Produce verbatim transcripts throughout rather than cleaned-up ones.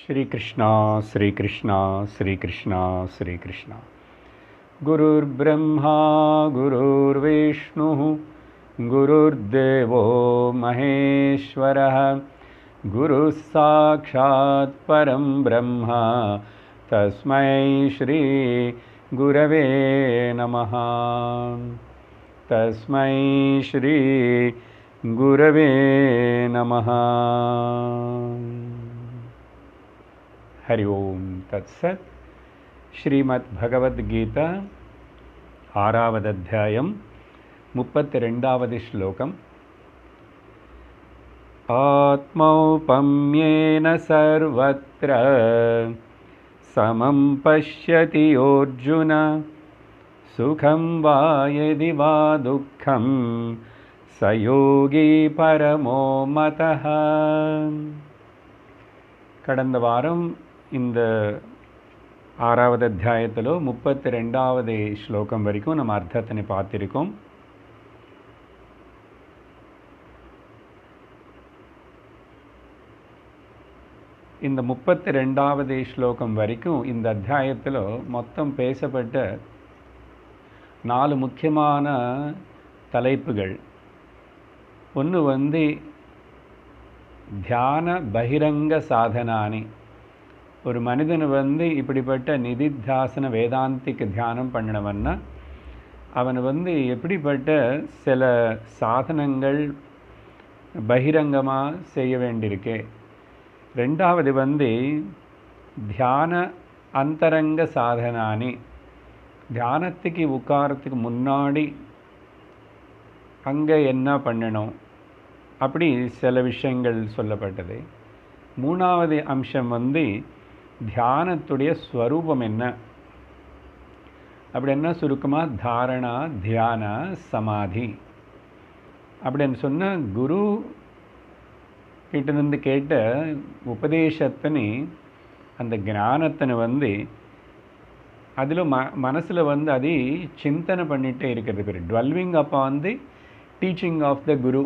श्री कृष्णा श्री कृष्णा श्री कृष्णा श्री कृष्णा। गुरुर्ब्रह्मा गुरुर्विष्णुः गुरुर्देवो महेश्वरः गुरुः साक्षात् परं ब्रह्म तस्मै श्री गुरवे नमः। तस्मै श्री गुरवे नमः। हरि ओम तत्सत्। श्रीमद् भगवद्गीता आरावद् अध्यायं मुप्पत्ति रेण्डावद् श्लोकम्। आत्मौपम्येन सर्वत्र समं पश्यति अर्जुन सुखं वा यदि वा दुःखं स योगी परमो मतः। கடந்த வாரம் இந்த ஆறாவது அத்தியாயத்தில் முப்பத்தி ரெண்டாவது ஸ்லோகம் வரைக்கும் நம்ம அர்த்தத்தினை பார்த்திருக்கோம். இந்த முப்பத்தி ரெண்டாவது ஸ்லோகம் வரைக்கும் இந்த அத்தியாயத்தில் மொத்தம் பேசப்பட்ட நாலு முக்கியமான தலைப்புகள். ஒன்று வந்து தியான பகிரங்க சாதனானி. ஒரு மனிதன் வந்து இப்படிப்பட்ட நிதித்தியாசன வேதாந்திக்கு தியானம் பண்ணினவன்னா அவன் வந்து எப்படிப்பட்ட சில சாதனங்கள் பகிரங்கமாக செய்ய வேண்டியிருக்கு. ரெண்டாவது வந்து தியான அந்தரங்க சாதனானி. தியானத்துக்கு உட்காரத்துக்கு முன்னாடி அங்கே என்ன பண்ணணும் அப்படி சில விஷயங்கள் சொல்லப்பட்டது. மூணாவது அம்சம் வந்து தியானத்துடைய ஸ்வரூபம் என்ன அப்படி என்ன சுருக்கமாக தாரணா தியான சமாதி அப்படின்னு சொன்ன குரு கிட்டேருந்து கேட்ட உபதேசத்தினி அந்த ஞானத்தினை வந்து அதில் ம மனசில் வந்து அது சிந்தனை பண்ணிகிட்டே இருக்கிறது பேர் டுவெல்விங் அப்போ வந்து டீச்சிங் ஆஃப் த குரு.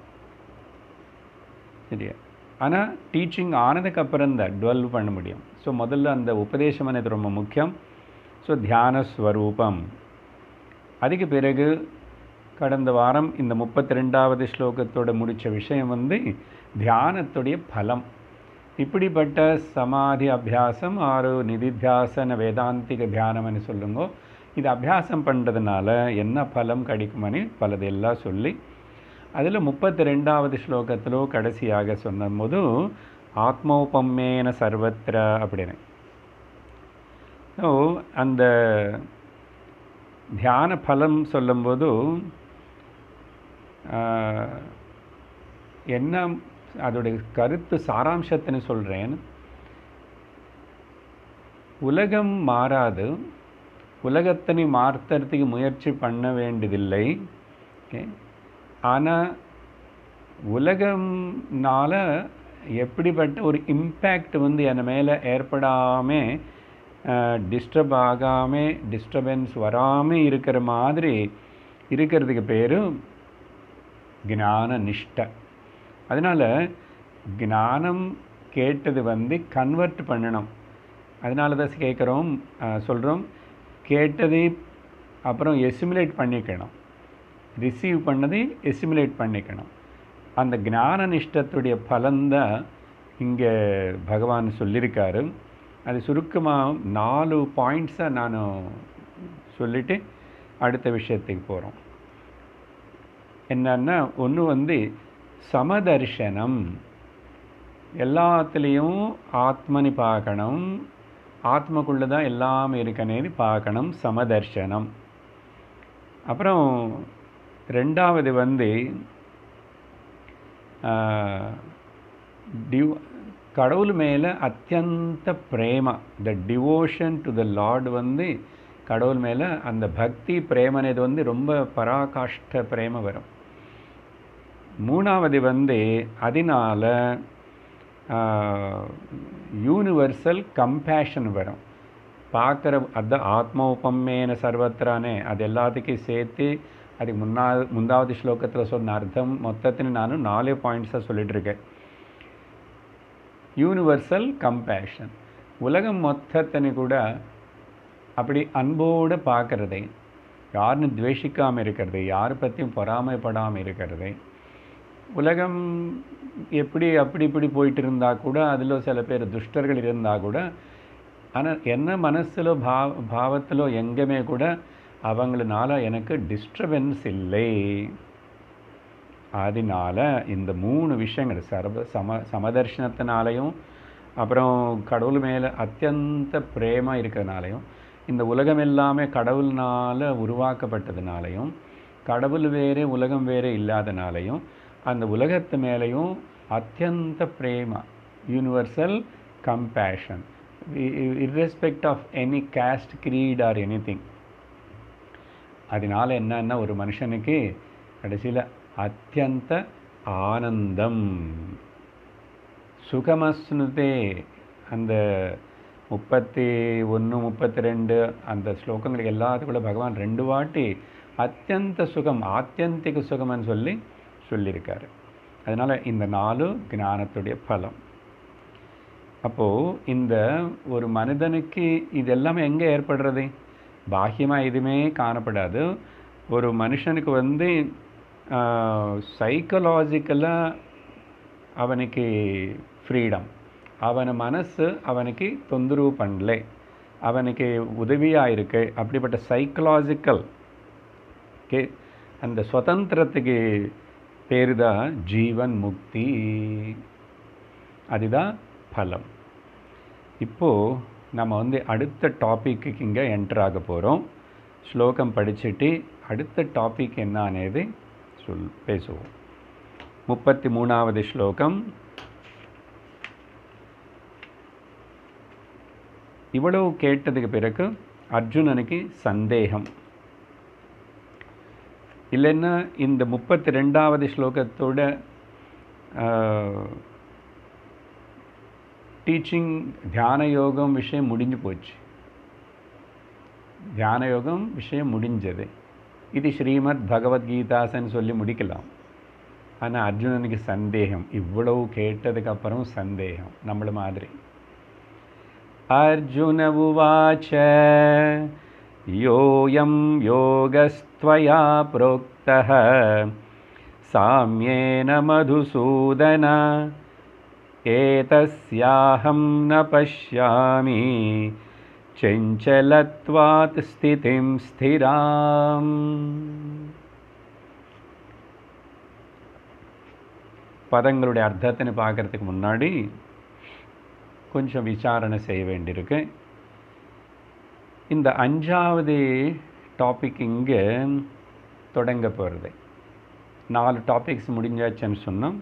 சரியா? ஆனால் டீச்சிங் ஆனதுக்கப்புறம் தான் டுவெல்வ் பண்ண முடியும். ஸோ முதல்ல அந்த உபதேசம் అనేది ரொம்ப முக்கியம். ஸோ தியான ஸ்வரூபம். அதுக்கு பிறகு கடந்த வாரம் இந்த முப்பத்தி ரெண்டாவது ஸ்லோகத்தோடு முடித்த விஷயம் வந்து தியானத்துடைய பலம். இப்படிப்பட்ட சமாதி அபியாசம் ஆறு நிதித்தியாசன வேதாந்திக தியானம்னு சொல்லுங்க. இது அபியாசம் பண்ணுறதுனால என்ன பலம் கிடைக்குமனு பலதெல்லாம் சொல்லி அதில் முப்பத்தி ரெண்டாவது ஸ்லோகத்திலோ கடைசியாக சொன்னபோது ஆத்மோபம்மேன சர்வத்திர அப்படின்னு. ஸோ அந்த தியான பலம் சொல்லும்போது என்ன அதோடைய கருத்து சாராம்சத்தின்னு சொல்கிறேன். உலகம் மாறாது, உலகத்தினை மாற்றுறதுக்கு முயற்சி பண்ண வேண்டியதில்லை. ஓகே, ஆனால் உலகம்னால எப்படிப்பட்ட ஒரு இம்பேக்ட் வந்து என் மேலே ஏற்படாமல் டிஸ்டர்ப் ஆகாமல் டிஸ்டர்பன்ஸ் வராமல் இருக்கிற மாதிரி இருக்கிறதுக்கு பேர் ஞான நிஷ்டை. அதனால் ஞானம் கேட்டது வந்து கன்வெர்ட் பண்ணணும். அதனால தான் கேட்குறோம் சொல்கிறோம் கேட்டது அப்புறம் எசிமுலேட் பண்ணிக்கணும். ரிசீவ் பண்ணதை எசிமுலேட் பண்ணிக்கணும். அந்த ஞான நிஷ்டத்துடைய பலன்தான் இங்கே பகவான் சொல்லியிருக்காரு. அது சுருக்கமாக நாலு பாயிண்ட்ஸை நான் சொல்லிவிட்டு அடுத்த விஷயத்துக்கு போகிறோம். என்னன்னா, ஒன்று வந்து சமதர்சனம். எல்லாத்துலேயும் ஆத்மனி பார்க்கணும், ஆத்மக்குள்ளே தான் எல்லாமே இருக்கனேன்னு பார்க்கணும், சமதர்சனம். அப்புறம் ரெண்டாவது வந்து டிவ் கடவுள் மேலே அத்தியந்த பிரேம, the devotion to the lord வந்து கடவுள் மேலே அந்த பக்தி பிரேமனது வந்து ரொம்ப பராகாஷ்ட பிரேம வரும். மூணாவது வந்து அதனால் யூனிவர்சல் கம்பேஷன் வரும். பார்க்குற அது ஆத்மோபம்மேன சர்வத்திரானே அது எல்லாத்துக்கும் சேர்த்து அதுக்கு முன்னா முந்தாவது ஸ்லோகத்தில் சொன்ன அர்த்தம் மொத்தത്തിന് நான் நாலே பாயிண்ட்ஸாக சொல்லிகிட்ருக்கேன். Universal compassion. உலகம் மொத்தத்தனி கூட அப்படி அன்போடு பார்க்கறதை, யாருன்னு துவேஷிக்காமல் இருக்கிறது, யாரை பற்றியும் பொறாமைப்படாமல் இருக்கிறது. உலகம் எப்படி அப்படி இப்படி போயிட்டு இருந்தால் கூட அதில் சில பேர் துஷ்டர்கள் இருந்தால் கூட, ஆனால் என்ன மனசிலோ பாவ பாவத்திலோ எங்கேயுமே கூட அவங்களனால எனக்கு டிஸ்டர்பன்ஸ் இல்லை. அதனால இந்த மூணு விஷயங்கள் சர்வ சம சமதர்ஷனத்தினாலையும் அப்புறம் கடவுள் மேலே அத்தியந்த பிரேமா இருக்கிறதுனாலையும், இந்த உலகம் எல்லாமே கடவுள்னால் உருவாக்கப்பட்டதுனாலையும், கடவுள் வேறு உலகம் வேறு இல்லாதனாலையும், அந்த உலகத்து மேலேயும் அத்தியந்த பிரேமா, universal compassion, irrespect of any caste, creed or anything. அதனால் என்னன்னா ஒரு மனுஷனுக்கு கடைசியில் அத்தியந்த ஆனந்தம், சுகமஸ்னுதே. அந்த முப்பத்தி ஒன்று முப்பத்தி ரெண்டு அந்த ஸ்லோகங்கள் எல்லாத்துக்குள்ள பகவான் ரெண்டு வாட்டி அத்தியந்த சுகம், ஆத்தியந்திக சுகம்னு சொல்லி சொல்லியிருக்காரு. அதனால் இந்த நாலு ஞானத்துடைய பலம். அப்போது இந்த ஒரு மனிதனுக்கு இது எல்லாமே எங்கே ஏற்படுறது? பாக்கியமாக எதுவுமே காணப்படாது. ஒரு மனுஷனுக்கு வந்து சைக்கலாஜிக்கலாக அவனுக்கு ஃப்ரீடம், அவன் மனசு அவனுக்கு தொந்தரவு பண்ணலை, அவனுக்கு உதவியாக இருக்கு. அப்படிப்பட்ட சைக்கலாஜிக்கல் கே அந்த சுதந்திரத்துக்கு பேர் தான் ஜீவன் முக்தி. அதுதான் பலம். இப்போது நம்ம வந்து அடுத்த டாப்பிக்கு இங்கே என்டர் ஆக போகிறோம். ஸ்லோகம் படிச்சுட்டு அடுத்த டாபிக் என்ன అనేది சொல் பேசுவோம். முப்பத்தி மூணாவது ஸ்லோகம். இவ்வளவு கேட்டதுக்கு பிறகு அர்ஜுனனுக்கு சந்தேகம். இல்லைன்னா இந்த முப்பத்தி ரெண்டாவது ஸ்லோகத்தோட டீச்சிங் தியான யோகம் விஷயம் முடிஞ்சு போச்சு. தியான யோகம் விஷயம் முடிஞ்சது. இது ஸ்ரீமத் பகவத்கீதாசன்னு சொல்லி முடிக்கலாம். ஆனால் அர்ஜுனனுக்கு சந்தேகம், இவ்வளவு கேட்டதுக்கப்புறம் சந்தேகம் நம்மள மாதிரி. அர்ஜுன உவாச்ச யோயம் யோகஸ்த்வயா ப்ரோக்தः சாம்யேன மதுசூதன ஏதஸ்யாஹம் ந பஷ்யாமி செஞ்சலத்வாத் ஸ்திதிம் ஸ்திராம். பதங்களுடைய அர்த்தத்தினை பார்க்கறதுக்கு முன்னாடி கொஞ்சம் விசாரணை செய்ய வேண்டியிருக்கு. இந்த அஞ்சாவது டாபிக் இங்கே தொடங்க போகிறது. நாலு டாபிக்ஸ் முடிஞ்சாச்சுன்னு சொன்னோம்.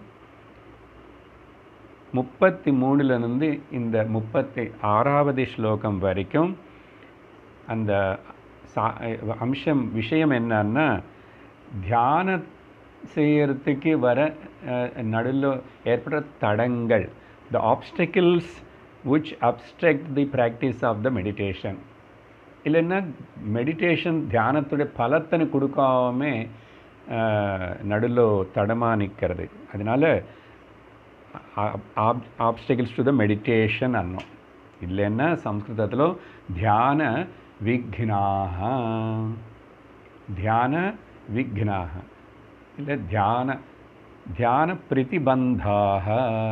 முப்பத்தி மூணுலேருந்து இந்த முப்பத்தி ஆறாவது ஸ்லோகம் வரைக்கும் அந்த சா அம்சம் விஷயம் என்னன்னா, தியான செய்யறதுக்கு வர நடுவில் ஏற்படுற தடங்கள், the obstacles which obstruct the practice of the meditation. இல்லைன்னா மெடிடேஷன் தியானத்துடைய பலத்தனை கொடுக்காம நடுவில் தடமாக நிற்கிறது. அதனால ஆப்ஸ்டக்கிள்ஸ் டு த மெடிடேஷன் அன்னோம். இல்லைன்னா சம்ஸ்கிருதத்தில் தியான விக்னாக, தியான விக்னாக இல்லை தியான தியான பிரதிபந்தாக.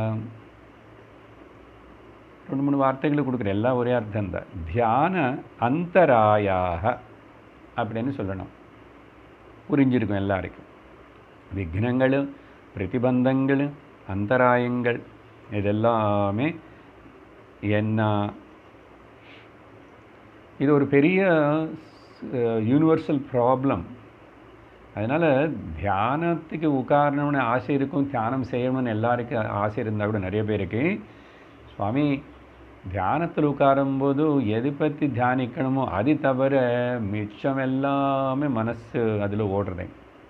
ரெண்டு மூணு வார்த்தைகளை கொடுக்குற எல்லாம் ஒரே அர்த்தம் தான். தியான அந்தராயாக அப்படின்னு சொல்லணும். புரிஞ்சிருக்கும் எல்லாருக்கும். விக்னங்கள், பிரதிபந்தங்கள், அந்தராயங்கள் இதெல்லாமே என்ன? இது ஒரு பெரிய யூனிவர்சல் ப்ராப்ளம். அதனால் தியானத்துக்கு உட்காரணும்னு ஆசை இருக்கும், தியானம் செய்யணும்னு எல்லாருக்கும் ஆசை இருந்தால் கூட நிறைய பேருக்கு, சுவாமி தியானத்தில் உட்காரும்போது எது பற்றி தியானிக்கணுமோ அது தவிர மிச்சம் எல்லாமே மனசு அதில் ஓடுறதே.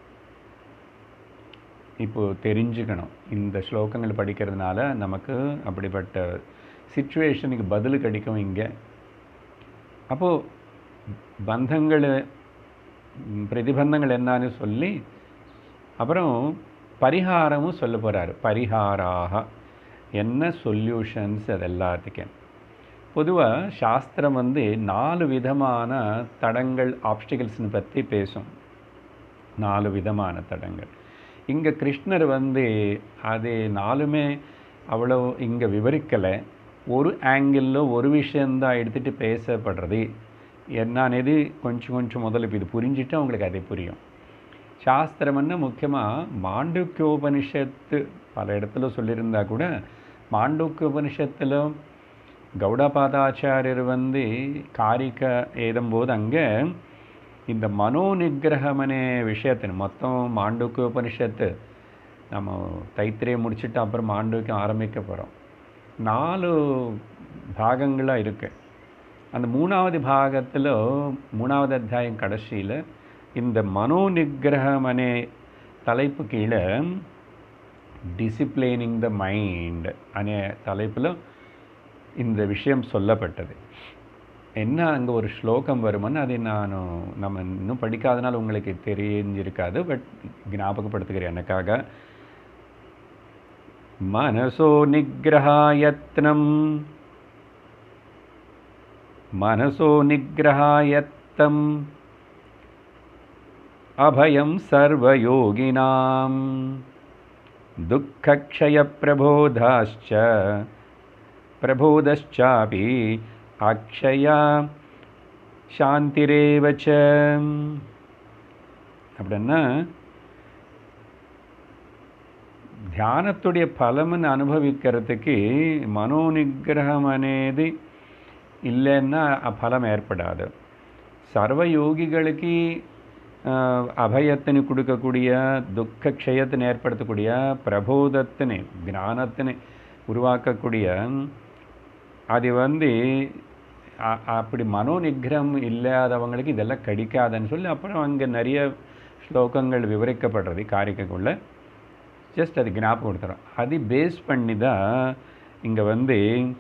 இப்போது தெரிஞ்சுக்கணும், இந்த ஸ்லோகங்கள் படிக்கிறதுனால நமக்கு அப்படிப்பட்ட சிச்சுவேஷனுக்கு பதில் கிடைக்கும் இங்கே. அப்போது பந்தங்கள், பிரதிபந்தங்கள் என்னன்னு சொல்லி அப்புறம் பரிகாரமும் சொல்ல போகிறாரு. பரிகாராக என்ன சொல்யூஷன்ஸ் அது எல்லாத்துக்கும். பொதுவாக சாஸ்திரம் வந்து நாலு விதமான தடங்கள் ஆப்ஸ்டிகல்ஸ்னு பற்றி பேசும். நாலு விதமான தடங்கள். இங்கே கிருஷ்ணர் வந்து அது நாலுமே அவ்வளோ இங்கே விவரிக்கலை. ஒரு ஆங்கிளில் ஒரு விஷயந்தான் எடுத்துகிட்டு பேசப்படுறது என்னது கொஞ்சம் கொஞ்சம் முதல்ல இப்போ இது புரிஞ்சுட்டு அவங்களுக்கு அது புரியும். சாஸ்திரம்னா முக்கியமாக மாண்டூக்கியோபனிஷத்து பல இடத்துல சொல்லியிருந்தா கூட மாண்டூக்கியோபனிஷத்தில் கௌடபாதாச்சாரியர் வந்து காரிக்க ஏதும்போது அங்கே இந்த மனோ நிகிரகமனே விஷயத்தின் மொத்தம் மாண்டூக்கியோபனிஷத்து நம்ம தைத்திரையை முடிச்சுட்டு அப்புறம் மாண்டூக்கியம் ஆரம்பிக்க போகிறோம். நாலு பாகங்களாக இருக்குது. அந்த மூணாவது பாகத்தில் மூணாவது அத்தியாயம் கடைசியில் இந்த மனோ நிகிரகமனே தலைப்பு கீழே டிசிப்ளினிங் த மைண்ட் அనే தலைப்பில் இந்த விஷயம் சொல்லப்பட்டது. என்ன அங்கே ஒரு ஸ்லோகம் வருமானு அதை நான் நம்ம இன்னும் படிக்காதனால உங்களுக்கு தெரிஞ்சிருக்காது, பட் ஞாபகப்படுத்துகிறேன் எனக்காக. மனசோ நிகிரஹாயத்னம் மனசோ நிகிரஹாயத்தம் அபயம் சர்வயோகினாம் துக்கக்ஷய பிரபோதாச்ச பிரபோதச்சாபி அக்ஷயா சாந்திரேவச்ச. அப்படின்னா தியானத்துடைய பலம்னு அனுபவிக்கிறதுக்கு மனோ நிகிரகம் అనేది இல்லைன்னா பலம் ஏற்படாது. சர்வ யோகிகளுக்கு அபயத்தினை கொடுக்கக்கூடிய துக்க க்ஷயத்தினை ஏற்படுத்தக்கூடிய பிரபோதத்தினை ஞானத்தினை உருவாக்கக்கூடிய அது வந்து அப்படி மனோ நிகிரகம் இல்லாதவங்களுக்கு இதெல்லாம் கிடைக்காதுன்னு சொல்லி அப்புறம் அங்கே நிறைய ஸ்லோகங்கள் விவரிக்கப்படுறது காரிக்கைக்குள்ள. ஜஸ்ட் அது ஞாபகம் கொடுத்துறோம். அது பேஸ் பண்ணி தான் இங்கே வந்து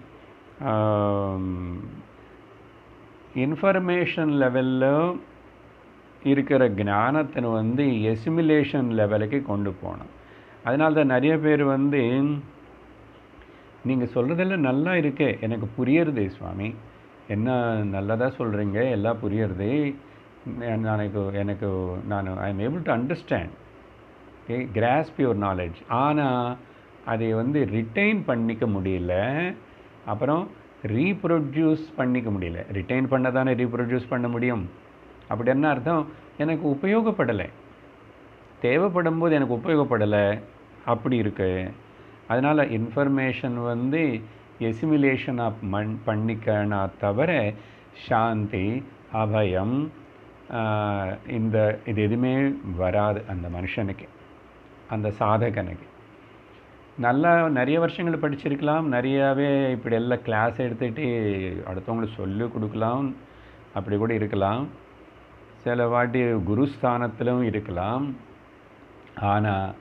இன்ஃபர்மேஷன் லெவலில் இருக்கிற ஞானத்தை வந்து எசிமிலேஷன் லெவலுக்கு கொண்டு போகணும். அதனால தான் நிறைய பேர் வந்து நீங்கள் சொல்கிறதெல்லாம் நல்லா இருக்கே, எனக்கு புரியறது சுவாமி, என்ன நல்லதாக சொல்கிறீங்க, எல்லாம் புரியறது, எனக்கு எனக்கு நான் I am able to understand, okay, grasp your knowledge. ஆனால் அதை வந்து ரிட்டைன் பண்ணிக்க முடியல, அப்புறம் ரீப்ரொடியூஸ் பண்ணிக்க முடியல. ரிட்டைன் பண்ண தானே ரீப்ரொடியூஸ் பண்ண முடியும். அப்படி என்ன அர்த்தம்? எனக்கு உபயோகப்படலை, தேவைப்படும் போது எனக்கு உபயோகப்படலை, அப்படி இருக்கு. அதனால் இன்ஃபர்மேஷன் வந்து எசிமிலேஷன் ஆஃப் மண் பண்ணிக்கனா தவிர சாந்தி அபயம் இந்த இது எதுவுமே வராது அந்த மனுஷனுக்கு, அந்த சாதகனுக்கு. நல்லா நிறைய வருஷங்கள் படிச்சிருக்கலாம், நிறையாவே இப்படி எல்லாம் கிளாஸ் எடுத்துகிட்டு அடுத்தவங்களுக்கு சொல்லி கொடுக்கலாம், அப்படி கூட இருக்கலாம். சில வாட்டி குருஸ்தானத்திலும் இருக்கலாம். ஆனால்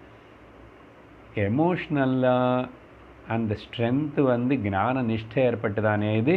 எமோஷ்னலாக அந்த ஸ்ட்ரென்த்து வந்து ஞான நிஷ்டை ஏற்பட்டுதானேது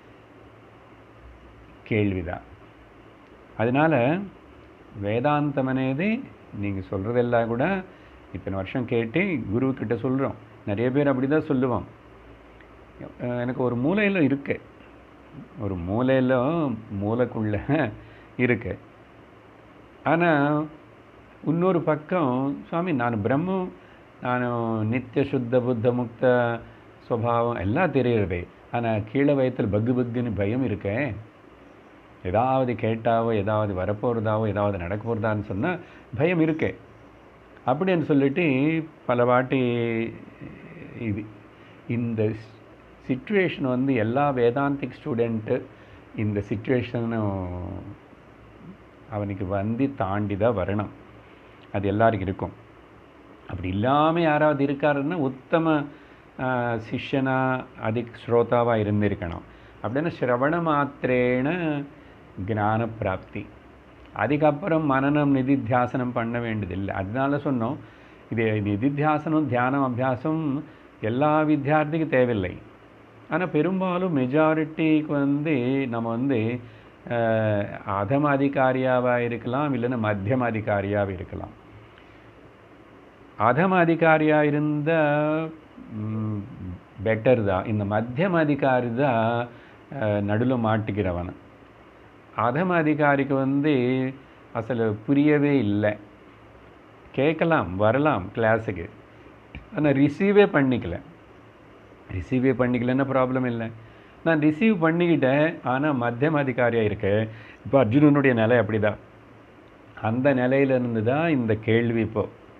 கேள்விதான். அதனால் வேதாந்தம் అనేది நீங்கள் சொல்கிறதெல்லாம் கூட இத்தனை வருஷம் கேட்டு குருக்கிட்ட சொல்கிறோம். நிறைய பேர் அப்படி தான் சொல்லுவோம். எனக்கு ஒரு மூலையில் இருக்கு, ஒரு மூலையில் மூளைக்குள்ளே இருக்கு. ஆனால் இன்னொரு பக்கம் சுவாமி நான் பிரம்மம், நான் நித்திய சுத்த புத்த முக்த சுபாவம் எல்லாம் தெரியுறதே, ஆனால் கீழே வயத்தில் பக்கு பக்குன்னு பயம் இருக்கேன், ஏதாவது கேட்டாவோ ஏதாவது வரப்போகிறதாவோ ஏதாவது நடக்க போகிறதான்னு சொன்னால் பயம் இருக்கே அப்படின்னு சொல்லிட்டு பல வாட்டி இது இந்த சிச்சுவேஷன் வந்து எல்லா வேதாந்திக் ஸ்டூடெண்ட்டு இந்த சிச்சுவேஷனும் அவனுக்கு வந்து தாண்டி தான் வரணும். அது எல்லாருக்கும் இருக்கும். அப்படி இல்லாமல் யாராவது இருக்காருன்னா உத்தம சிஷ்யனாக அதிக ஸ்ரோதாவாக இருந்திருக்கணும். அப்படின்னா ஸ்ரவண மாத்திரேன ஞான பிராப்தி. அதுக்கப்புறம் மனநம் நிதித்தியாசனம் பண்ண வேண்டியதில்லை. அதனால சொன்னோம், இது நிதித்தியாசனம் தியானம் அபியாசம் எல்லா வித்தியார்த்திக்கும் தேவையில்லை. ஆனால் பெரும்பாலும் மெஜாரிட்டிக்கு வந்து நம்ம வந்து அதம அதிகாரியாவாக இருக்கலாம், இல்லைன்னா மத்தியம அதிகாரியாக இருக்கலாம். அதம அதிகாரியாக இருந்த பெட்டர் தான். இந்த மத்தியம அதிகாரி தான் நடுவில் மாட்டிக்கிறவன். அதம அதிகாரிக்கு வந்து அசல் புரியவே இல்லை. கேட்கலாம், வரலாம் கிளாஸுக்கு, ஆனால் ரிசீவே பண்ணிக்கல. ரிசீவே பண்ணிக்கலன்னா ப்ராப்ளம் இல்லை. நான் ரிசீவ் பண்ணிக்கிட்டேன், ஆனால் மத்தியம அதிகாரியாக இருக்கேன். இப்போ அர்ஜுனனுடைய நிலை அப்படி தான். அந்த நிலையிலிருந்து தான் இந்த கேள்வி இப்போ.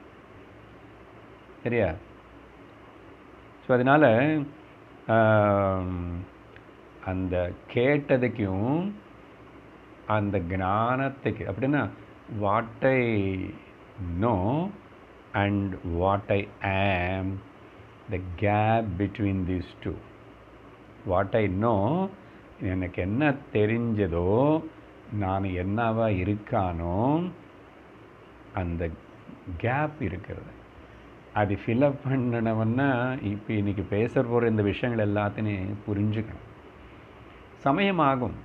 சரியா? ஸோ அதனால் அந்த கேட்டதுக்கும் அந்த ஞானத்துக்கு அப்படின்னா what I know and what I am, the gap between these two. What I know, எனக்கு என்ன தெரிஞ்சதோ, நான் என்னவா இருக்கானோ, அந்த கேப் இருக்கிறது. அது ஃபில்அப் பண்ணணும்னா இப்போ இன்றைக்கி பேசுகிற போகிற இந்த விஷயங்கள் எல்லாத்தையும் புரிஞ்சுக்கணும். சமயமாகும்.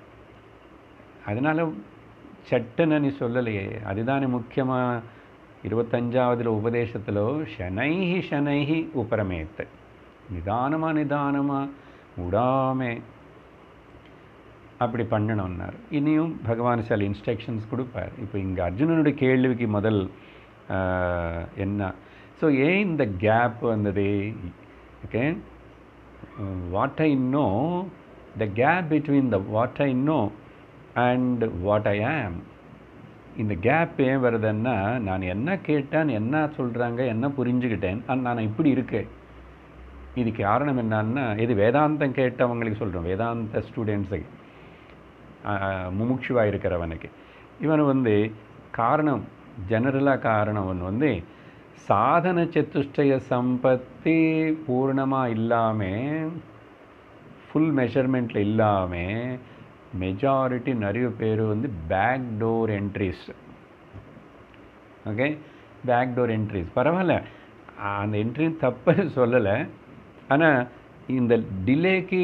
அதனால் சட்டுன்னு நீ சொல்லலையே. அதுதானே முக்கியமாக இருபத்தஞ்சாவதுல உபதேசத்தில் ஷனைஹி ஷனைஹி உபரமேத்து, நிதானமாக நிதானமாக விடாமே அப்படி பண்ணணும்னார். இனியும் பகவான் சில இன்ஸ்ட்ரக்ஷன்ஸ் கொடுப்பார். இப்போ இங்கே அர்ஜுனனுடைய கேள்விக்கு முதல் என்ன, ஸோ ஏன் இந்த கேப் வந்தது? Okay, what I know, the gap between the what I know and what I am. இந்த கேப் ஏன் வருதுன்னா, நான் என்ன கேட்டேன், என்ன சொல்கிறாங்க, என்ன புரிஞ்சுக்கிட்டேன், நான் இப்படி இருக்கேன். இதுக்கு காரணம் என்னன்னா, இது வேதாந்தம் கேட்டவங்களுக்கு சொல்கிறோம், வேதாந்த ஸ்டூடெண்ட்ஸுக்கு, முமுட்சுவாக இருக்கிறவனுக்கு. இவன் வந்து காரணம், ஜெனரலாக காரணம் ஒன்று வந்து சாதன சத்துஷ்டய சம்பத்தி பூர்ணமாக இல்லாமல், ஃபுல் மெஷர்மெண்ட்டில் இல்லாமல், மெஜாரிட்டி நிறைய பேர் வந்து back door entries. Okay, back door entries பரவாயில்ல, அந்த என்ட்ரி தப்பு சொல்லலை. ஆனால் இந்த டிலேக்கு,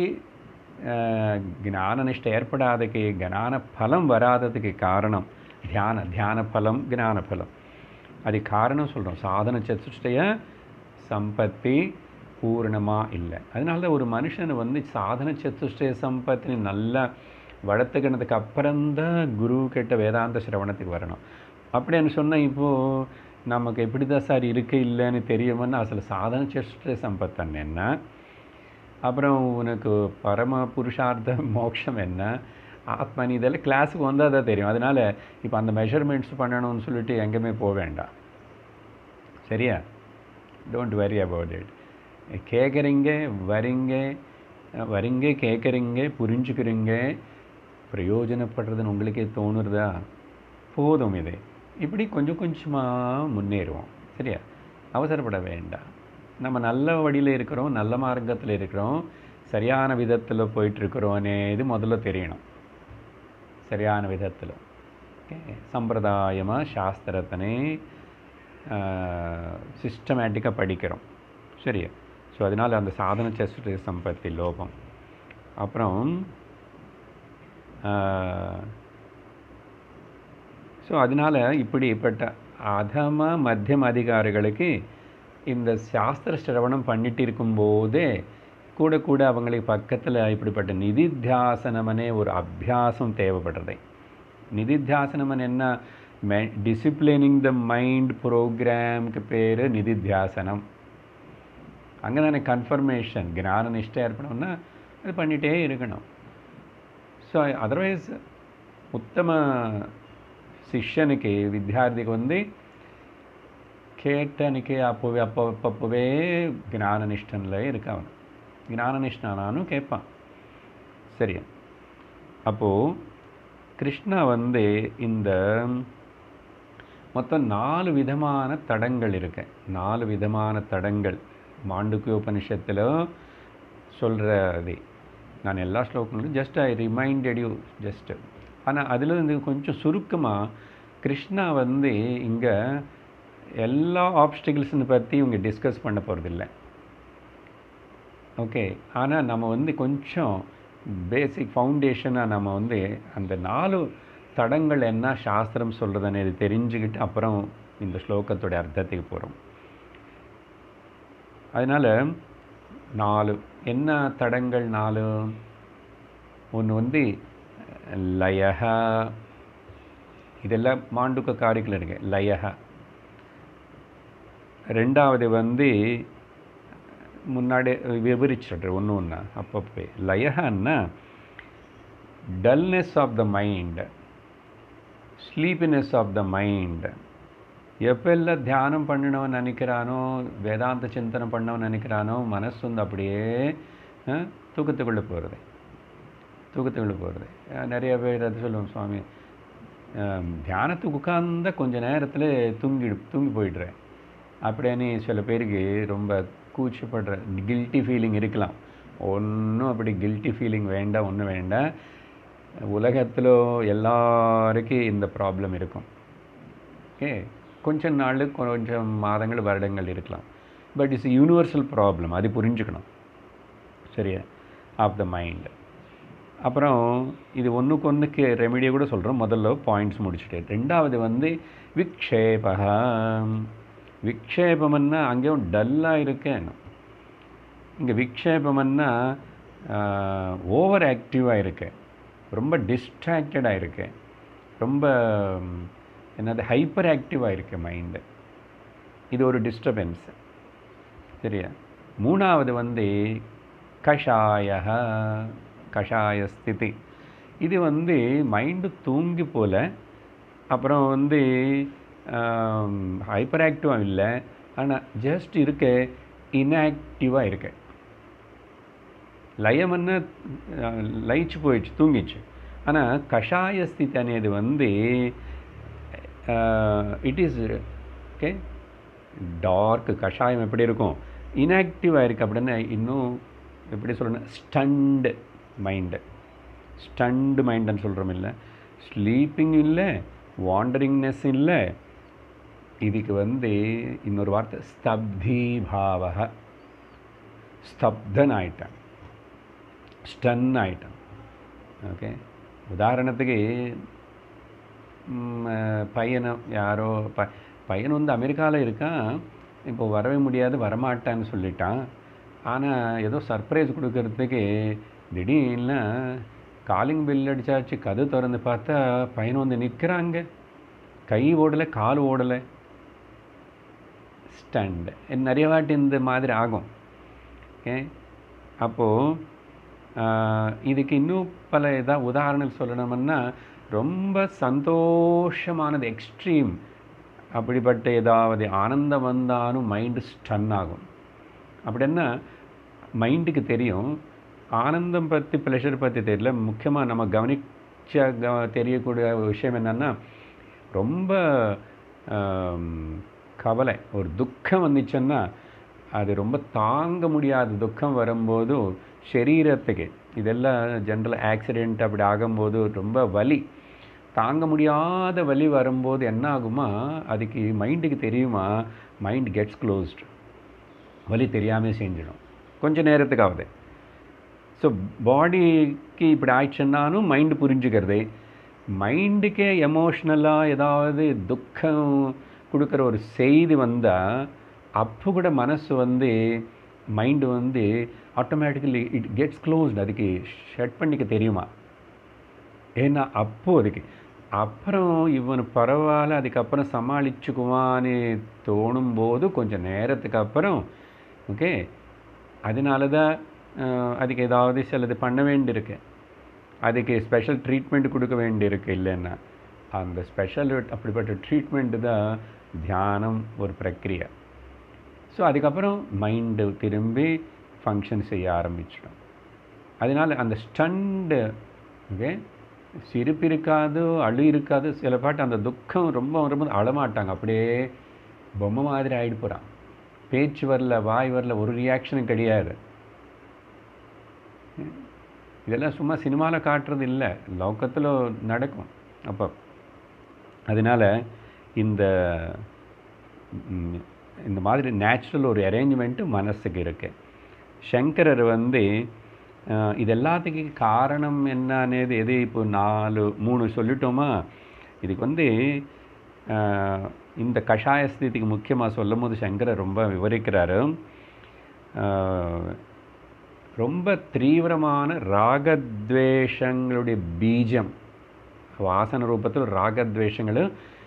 ஞானநிஷ்டை ஏற்படாததுக்கு, ஞான பலம் வராததுக்கு காரணம் தியான தியான பலம், ஞான பலம். அது காரணம் சொல்கிறோம். சாதன சத்துஷ்டய சம்பத்தி பூர்ணமாக இல்லை. அதனால தான் ஒரு மனுஷன் வந்து சாதன சத்துஷ்டய சம்பத்தினு நல்லா வளர்த்துக்கினதுக்கு அப்புறம்தான் குரு கிட்ட வேதாந்த சிரவணத்துக்கு வரணும். அப்படின்னு சொன்னால் இப்போது நமக்கு எப்படி தான் சார் இருக்க இல்லைன்னு தெரியுமன்னு அசல் சாதன சத்துஷ்டய சம்பத்தன் என்ன, அப்புறம் உனக்கு பரம புருஷார்த்த மோட்சம் என்ன, ஆத்மனி, இதெல்லாம் கிளாஸுக்கு வந்தால் தான் தெரியும். அதனால் இப்போ அந்த மெஷர்மெண்ட்ஸ் பண்ணணும்னு சொல்லிட்டு எங்கேயுமே போக வேண்டாம். சரியா? Don't worry about it. கேட்குறீங்க, வரீங்க, வரீங்க, கேட்குறீங்க, புரிஞ்சுக்கிறீங்க, பிரயோஜனப்படுறதுன்னு உங்களுக்கே தோணுறதா, போதும். இது இப்படி கொஞ்சம் கொஞ்சமாக முன்னேறுவோம். சரியா? அவசரப்பட வேண்டாம். நம்ம நல்ல வழியில் இருக்கிறோம், நல்ல மார்க்கத்தில் இருக்கிறோம், சரியான விதத்தில் போயிட்டுருக்குறோன்னே இது முதல்ல தெரியணும். சரியான விதத்தில் ஓகே, சம்பிரதாயமாக சாஸ்திரத்தினே சிஸ்டமேட்டிக்காக படிக்கிறோம். சரியா? ஸோ அதனால் அந்த சாதன சத்துஷ்டய சம்பத்தி லோபம். அப்புறம் ஸோ அதனால் இப்படிப்பட்ட அதம மத்தியம அதிகாரிகளுக்கு இந்த சாஸ்திர சிரவணம் பண்ணிட்டு இருக்கும்போதே கூட கூட அவங்களுக்கு பக்கத்தில் இப்படிப்பட்ட நிதித்தியாசனமனே ஒரு அபியாசம் தேவைப்படுறது. நிதித்தியாசனமன் என்ன, மெ டிசிப்ளினிங் த மைண்ட் ப்ரோக்ராமுக்கு பேர் நிதித்தியாசனம். அங்கே தானே கன்ஃபர்மேஷன், ஞான நிஷ்டை ஏற்படணும்னா அது பண்ணிகிட்டே இருக்கணும். ஸோ அதர்வைஸ் உத்தம சிஷ்யனுக்கு, வித்தியார்த்திக்கு வந்து கேட்டனுக்கு அப்போவே அப்போ அப்போவே ஞான நிஷ்டனில் இருக்கவன், ஞான நிஷ்டானானும் கேட்பான். சரியா? அப்போது கிருஷ்ணா வந்து இந்த மொத்தம் நாலு விதமான தடங்கள் இருக்கு. நாலு விதமான தடங்கள் மாண்டூக்கிய உபனிஷத்தில் சொல்கிறது. நான் எல்லா ஸ்லோகங்களும் just I reminded you just. ஆனால் அதில் வந்து கொஞ்சம் சுருக்கமாக கிருஷ்ணா வந்து இங்கே எல்லா ஆப்ஸ்டிகிள்ஸுன்னு பற்றி இவங்க டிஸ்கஸ் பண்ண போகிறதில்ல. ஓகே, ஆனால் நம்ம வந்து கொஞ்சம் பேசிக் ஃபவுண்டேஷனாக நம்ம வந்து அந்த நாலு தடங்கள் என்ன சாஸ்திரம் சொல்கிறதுன்னு இது தெரிஞ்சுக்கிட்டு அப்புறம் இந்த ஸ்லோகத்தோடைய அர்த்தத்துக்கு போகிறோம். அதனால் நாலு என்ன தடங்கள் நாலு? ஒன்று வந்து லயஹ, இதெல்லாம் மாண்டுக்க காரிக்கில் இருக்கு லயஹ. ரெண்டாவது வந்து முன்னாடி விவரிச்சுட்ரு ஒன்று ஒன்றா அப்பப்போ. லயஹன்னா dullness of the mind, sleepiness of the mind. எப்பெல்லாம் தியானம் பண்ணணும்னு நினைக்கிறானோ, வேதாந்த சிந்தனை பண்ணணும்னு நினைக்கிறானோ, மனசு வந்து அப்படியே தூக்கத்துக்குள்ளே போகிறது, தூக்கத்துக்குள்ளே போகிறது. நிறைய பேர் அது சொல்லுவோம், சுவாமி தியானத்துக்கு உட்கார்ந்த கொஞ்சம் நேரத்தில் தூங்கி தூங்கி போயிடுறேன் அப்படின்னு சில பேருக்கு ரொம்ப கூச்சப்படுற கில்ட்டி ஃபீலிங் இருக்கலாம். ஒன்றும் அப்படி கில்ட்டி ஃபீலிங் வேண்டாம், ஒன்றும் வேண்டாம். உலகத்தில் எல்லாருக்கும் இந்த ப்ராப்ளம் இருக்கும். ஓகே, கொஞ்சம் நாள், கொஞ்சம் மாதங்கள், வருடங்கள் இருக்கலாம். பட் இட்ஸ் யூனிவர்சல் ப்ராப்ளம், அது புரிஞ்சுக்கணும். சரியா? Of the mind. அப்புறம் இது ஒன்றுக்கு ஒன்றுக்கு ரெமிடியை கூட சொல்கிறோம். முதல்ல பாயிண்ட்ஸ் முடிச்சுட்டு, ரெண்டாவது வந்து விக்ஷேபம். விக்ஷேபம்னா அங்கேயும் டல்லாக இருக்கேன். இங்கே விக்ஷேபம்னா ஓவர் ஆக்டிவாக இருக்கேன், ரொம்ப டிஸ்ட்ராக்டடாக இருக்கேன், ரொம்ப என்னது ஹைப்பர் ஆக்டிவாக இருக்குது மைண்டு. இது ஒரு டிஸ்டர்பன்ஸ். சரியா? மூணாவது வந்து கஷாய, கஷாய ஸ்திதி. இது வந்து மைண்டு தூங்கி போல், அப்புறம் வந்து ஹைப்பர் ஆக்டிவாக இல்லை, ஆனால் ஜஸ்ட் இருக்க இன்ஆக்டிவாக இருக்க. லயம்னா லயிச்சு போயிடுச்சு, தூங்கிச்சு. ஆனால் கஷாய ஸ்திதி అనేది வந்து இட் இஸ் ஓகே டார்க். கஷாயம் எப்படி இருக்கும்? இன்ஆக்டிவாக இருக்குது. அப்படின்னா இன்னும் எப்படி சொல்லணும், ஸ்டண்டு மைண்டு. ஸ்டண்டு மைண்டுன்னு சொல்கிறோம். இல்லை ஸ்லீப்பிங் இல்லை, வாண்டரிங்னஸ் இல்லை. இதுக்கு வந்து இன்னொரு வார்த்தை ஸ்தப்தி பாவக. ஸ்தப்தன் ஆயிட்டான், ஸ்டன் ஆயிட்டான். ஓகே, உதாரணத்துக்கு பையனை யாரோ ப பையன் வந்து அமெரிக்காவில் இருக்கான், இப்போ வரவே முடியாது, வரமாட்டான்னு சொல்லிட்டான். ஆனால் ஏதோ சர்ப்ரைஸ் கொடுக்கறதுக்கு திடீர்னு காலிங் பில் அடித்தாச்சு. கதை திறந்து பார்த்தா பையன் வந்து நிற்கிறாங்க, கை ஓடலை, கால் ஓடலை, ஸ்டண்ட். நிறைய வாட்டி இந்த மாதிரி ஆகும். ஓகே, அப்போது இதுக்கு இன்னும் பல இதாக உதாரணம் சொல்லணும்னா, ரொம்ப சந்தோஷமானது எக்ஸ்ட்ரீம், அப்படிப்பட்ட ஏதாவது ஆனந்தம் வந்தாலும் மைண்டு ஸ்டன் ஆகும். அப்படின்னா மைண்டுக்கு தெரியும் ஆனந்தம் பற்றி, ப்ளஷர் பற்றி தெரியல. முக்கியமாக நம்ம கவனிச்ச க தெரியக்கூடிய விஷயம் என்னென்னா, ரொம்ப கவலை, ஒரு துக்கம் வந்துச்சுன்னா, அது ரொம்ப தாங்க முடியாத துக்கம் வரும்போது சரீரத்துக்கு, இதெல்லாம் ஜென்ரல் ஆக்சிடெண்ட் அப்படி ஆகும்போது ரொம்ப வலி, தாங்க முடியாத வலி வரும்போது என்ன ஆகுமா, அதுக்கு மைண்டுக்கு தெரியுமா, மைண்ட் கெட்ஸ் க்ளோஸ்டு. வலி தெரியாமல் செஞ்சிடும் கொஞ்சம் நேரத்துக்காவது. ஸோ பாடிக்கு இப்படி ஆயிடுச்சுன்னாலும் மைண்டு புரிஞ்சுக்கிறது. மைண்டுக்கே எமோஷ்னலாக ஏதாவது துக்கம் கொடுக்குற ஒரு செய்தி வந்தால், அப்போ கூட மனசு வந்து மைண்டு வந்து ஆட்டோமேட்டிக்கலி இட் கெட்ஸ் க்ளோஸ்டு. அதுக்கு ஷட் பண்ணிக்க தெரியுமா? ஏன்னா அப்போது அதுக்கு அப்புறம் இவனு பரவாயில்ல, அதுக்கப்புறம் சமாளிச்சுக்குவான்னு தோணும்போது கொஞ்சம் நேரத்துக்கு அப்புறம் ஓகே, அதனால தான் அதுக்கு ஏதாவது சிலது பண்ண வேண்டியிருக்கு, அதுக்கு ஸ்பெஷல் ட்ரீட்மெண்ட் கொடுக்க வேண்டியிருக்கு. இல்லைன்னா அந்த ஸ்பெஷல் அப்படிப்பட்ட ட்ரீட்மெண்ட்டு தான் தியானம் ஒரு பிரக்ரியா. ஸோ அதுக்கப்புறம் மைண்டு திரும்பி ஃபங்க்ஷன் செய்ய ஆரம்பிச்சிடும். அதனால் அந்த ஸ்டண்டு ஓகே, சிரிப்பு இருக்காது, அழு இருக்காது. சில பாட்டு அந்த துக்கம் ரொம்ப வரும்போது அழமாட்டாங்க, அப்படியே பொம்மை மாதிரி ஆகிட்டு போகிறான். பேச்சு வரல, வாய் வரல, ஒரு ரியாக்ஷனும் கிடையாது. இதெல்லாம் சும்மா சினிமாவில் காட்டுறது இல்லை, லோக்கத்தில் நடக்கும். அப்போ அதனால் இந்த இந்த மாதிரி நேச்சுரல் ஒரு அரேஞ்ச்மெண்ட்டு மனசுக்கு இருக்குது. சங்கரர் வந்து இது எல்லாத்துக்கும் காரணம் என்னன்னு எது இப்போ நாலு மூணு சொல்லிட்டோமா, இதுக்கு வந்து இந்த கஷாய ஸ்திதிக்கு முக்கியமாக சொல்லும் போது சங்கரர் ரொம்ப விவரிக்கிறாரு. ரொம்ப தீவிரமான ராகத்வேஷங்களுடைய பீஜம் வாசன ரூபத்தில் ராகத்வேஷங்கள்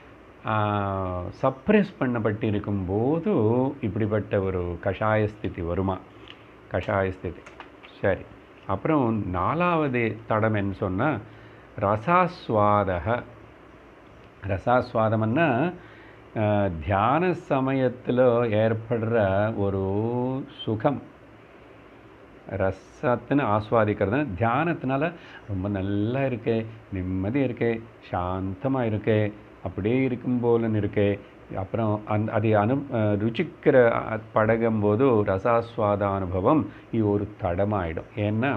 சப்ரெஸ் பண்ணப்பட்டு இருக்கும்போது இப்படிப்பட்ட ஒரு கஷாயஸ்திதி வருமா? கஷாயஸ்திதி. சரி, அப்புறம் நாலாவது தடம் என்ன சொன்னால் ரசாஸ்வாதக. ரசாஸ்வாதம்னா தியான சமயத்தில் ஏற்படுற ஒரு சுகம், ரசத்தின்னு ஆஸ்வாதிக்கிறது. தியானத்தினால ரொம்ப நல்லா இருக்கே, நிம்மதியாக இருக்கே, சாந்தமாக இருக்கே, அப்படியே இருக்கும் போலன்னு இருக்கே. அப்புறம் அந் அதை அனு ருச்சிக்கிற பழகும்போது ரசாஸ்வாத அனுபவம் இது ஒரு தடமாயிடும். ஏன்னா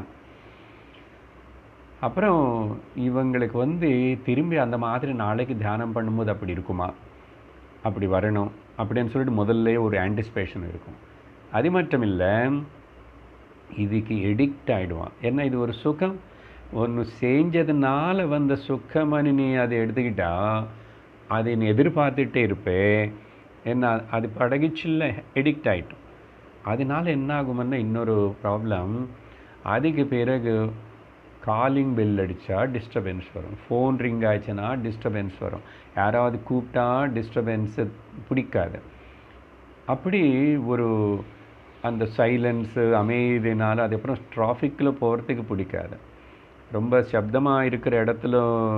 அப்புறம் இவங்களுக்கு வந்து திரும்பி அந்த மாதிரி நாளைக்கு தியானம் பண்ணும்போது அப்படி இருக்குமா, அப்படி வரணும் அப்படின்னு சொல்லிட்டு முதல்ல ஒரு ஆன்டிசிபேஷன் இருக்கும். அது மட்டும் இல்லை, இதுக்கு எடிக்ட் ஆகிடுவான். ஏன்னா இது ஒரு சுகம், ஒன்று செஞ்சதுனால வந்த சுகம்னு நீ அதை எடுத்துக்கிட்டா அதை நீ எதிர்பார்த்துட்டே இருப்பே. என்ன அது பழகிச்சில்ல, எடிக்ட் ஆகிட்டோம். அதனால என்ன ஆகும்னா இன்னொரு ப்ராப்ளம், அதுக்கு பிறகு காலிங் பெல் அடித்தா டிஸ்டர்பன்ஸ் வரும், ஃபோன் ரிங் ஆச்சுன்னா டிஸ்டர்பன்ஸ் வரும், யாராவது கூப்பிட்டா டிஸ்டர்பன்ஸு பிடிக்காது. அப்படி ஒரு அந்த சைலன்ஸு அமைதினால் அது அப்புறம் டிராஃபிக்கில் போகிறதுக்கு பிடிக்காது. ரொம்ப சப்தமாக இருக்கிற இடத்துல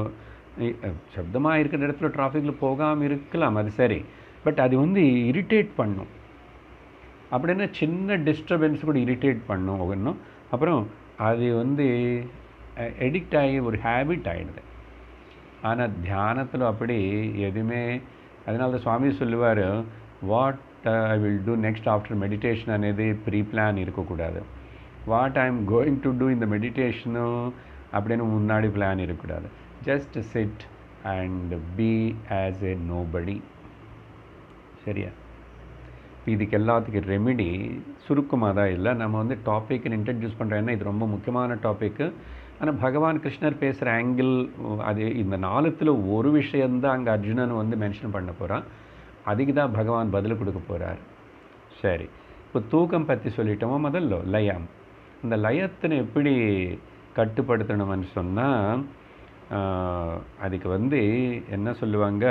சப்தமாக இருக்கிற இடத்துல டிராஃபிக்கில் போகாமல் இருக்கலாம், அது சரி. பட் அது வந்து இரிட்டேட் பண்ணும். அப்படின்னா சின்ன டிஸ்டர்பன்ஸ் கூட இரிட்டேட் பண்ணும் ஒன்றும். அப்புறம் அது வந்து எடிக்ட் ஆகி ஒரு ஹேபிட் ஆகிடுது. ஆனால் தியானத்தில் அப்படி எதுவுமே. அதனால தான் சுவாமி சொல்லுவார், what I will do next after meditation అనేది ப்ரீ பிளான் இருக்கக்கூடாது. What I am going to do இந்த மெடிடேஷனும் அப்படின்னு முன்னாடி பிளான் இருக்கக்கூடாது. Just sit and be as a nobody. சரியா? இதுக்கு எல்லாத்துக்கும் ரெமிடி சுருக்கமாக தான் இல்லை, நம்ம வந்து டாப்பிக்னு இன்ட்ரடியூஸ் பண்ணுறோன்னா இது ரொம்ப முக்கியமான டாப்பிக்கு. ஆனால் பகவான் கிருஷ்ணர் பேசுகிற ஆங்கிள் அது இந்த நாலுத்தில் ஒரு விஷயந்தான் அங்கே அர்ஜுனன் வந்து மென்ஷன் பண்ண போகிறான். அதுக்கு தான் பகவான் பதில் கொடுக்க போகிறார். சரி, இப்போ தூக்கம் பற்றி சொல்லிட்டோமோ முதல்ல லயம். இந்த லயத்தினை எப்படி கட்டுப்படுத்தணும்னு சொன்னால் அதுக்கு வந்து என்ன சொல்லுவாங்க,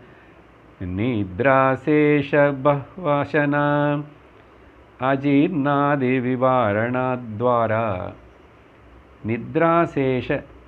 நித்ராசேஷ பஹ்வாசனா அஜீர்ணாதி விவாரணாத்வாரா. நித்ராசேஷ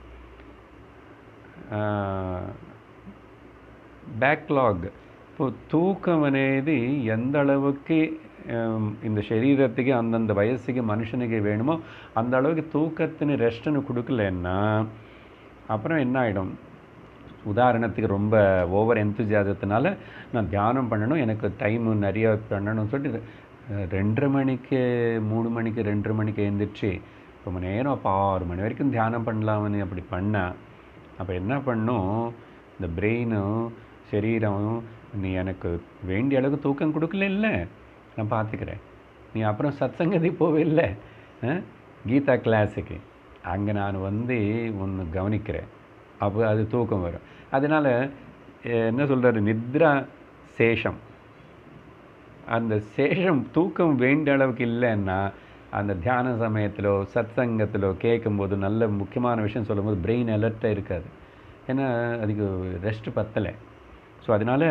பேக்லாக். இப்போ தூக்கம் అనేది எந்த அளவுக்கு இந்த சரீரத்துக்கு அந்தந்த வயசுக்கு மனுஷனுக்கு வேணுமோ அந்த அளவுக்கு தூக்கத்தின்னு ரெஸ்ட்டுன்னு கொடுக்கலன்னா அப்புறம் என்ன ஆகிடும்? உதாரணத்துக்கு ரொம்ப ஓவர் எந்தூசியாசத்தினால நான் தியானம் பண்ணணும், எனக்கு டைமு நிறைய பண்ணணும்னு சொல்லிட்டு ரெண்டரை மணிக்கு மூணு மணிக்கு ரெண்டரை மணிக்கு எழுந்திரிச்சு ரொம்ப நேரம் அப்போ ஆறு மணி வரைக்கும் தியானம் பண்ணலாம்னு அப்படி பண்ணேன். அப்போ என்ன பண்ணும், இந்த பிரெயினும் சரீரம் நீ எனக்கு வேண்டிய அளவுக்கு தூக்கம் கொடுக்கல, இல்லை நான் பார்த்துக்கிறேன், நீ அப்புறம் சத்சங்கதி போவே இல்லை கீதா கிளாஸுக்கு, அங்கே நான் வந்து ஒன்று கவனிக்கிறேன், அப்போ அது தூக்கம் வரும். அதனால் என்ன சொல்கிறாரு, நித்ரா சேஷம். அந்த சேஷம் தூக்கம் வேண்டிய அளவுக்கு இல்லைன்னா அந்த தியான சமயத்திலோ சத்சங்கத்திலோ கேட்கும்போது நல்ல முக்கியமான விஷயம் சொல்லும்போது பிரெயின் அலர்ட்டாக இருக்காது. ஏன்னா அதுக்கு ரெஸ்ட் பத்தலை. ஸோ அதனால்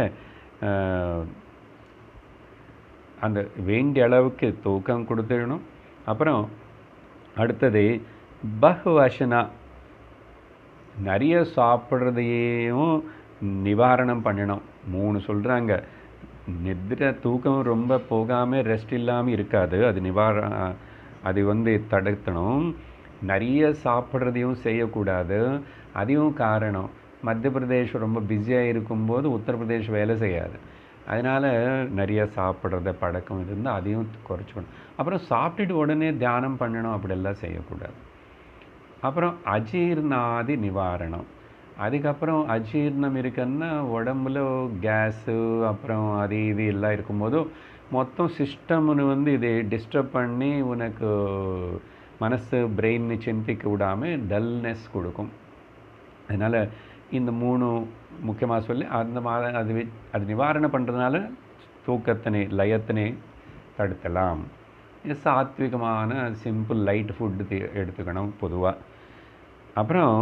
அந்த வேண்டிய அளவுக்கு தூக்கம் கொடுத்துடணும். அப்புறம் அடுத்தது பஹ்வசனா, நிறைய சாப்பிட்றதையும் நிவாரணம் பண்ணணும். மூணு சொல்கிறாங்க. நித்ர தூக்கம் ரொம்ப போகாமல் ரெஸ்ட் இல்லாமல் இருக்காது, அது நிவார அது வந்து தடுக்கணும். நிறைய சாப்பிட்றதையும் செய்யக்கூடாது, அதையும் காரணம் மத்திய பிரதேஷ் ரொம்ப பிஸியாக இருக்கும்போது உத்தரப்பிரதேஷ் வேலை செய்யாது. அதனால் நிறைய சாப்பிட்றத பழக்கம் இருந்தால் அதையும் குறைச்சிக்கணும். அப்புறம் சாப்பிட்டுட்டு உடனே தியானம் பண்ணணும், அப்படியெல்லாம் செய்யக்கூடாது. அப்புறம் அஜீர்ணாதி நிவாரணம். அதுக்கப்புறம் அஜீர்ணம் இருக்குன்னா உடம்புல கேஸு அப்புறம் அது இது எல்லாம் இருக்கும்போது மொத்தம் சிஸ்டம்னு வந்து இதை டிஸ்டர்ப் பண்ணி உனக்கு மனசு பிரெயின் சிந்திக்க விடாமல் டல்னஸ் கொடுக்கும். அதனால் இந்த மூணு முக்கியமாக சொல்லி அந்த மாதிரி அது அது நிவாரணம் பண்ணுறதுனால தூக்கத்தினை லயத்தினை தடுக்கலாம். சாத்விகமான சிம்பிள் லைட் ஃபுட்டு எடுத்துக்கணும் பொதுவாக. அப்புறம்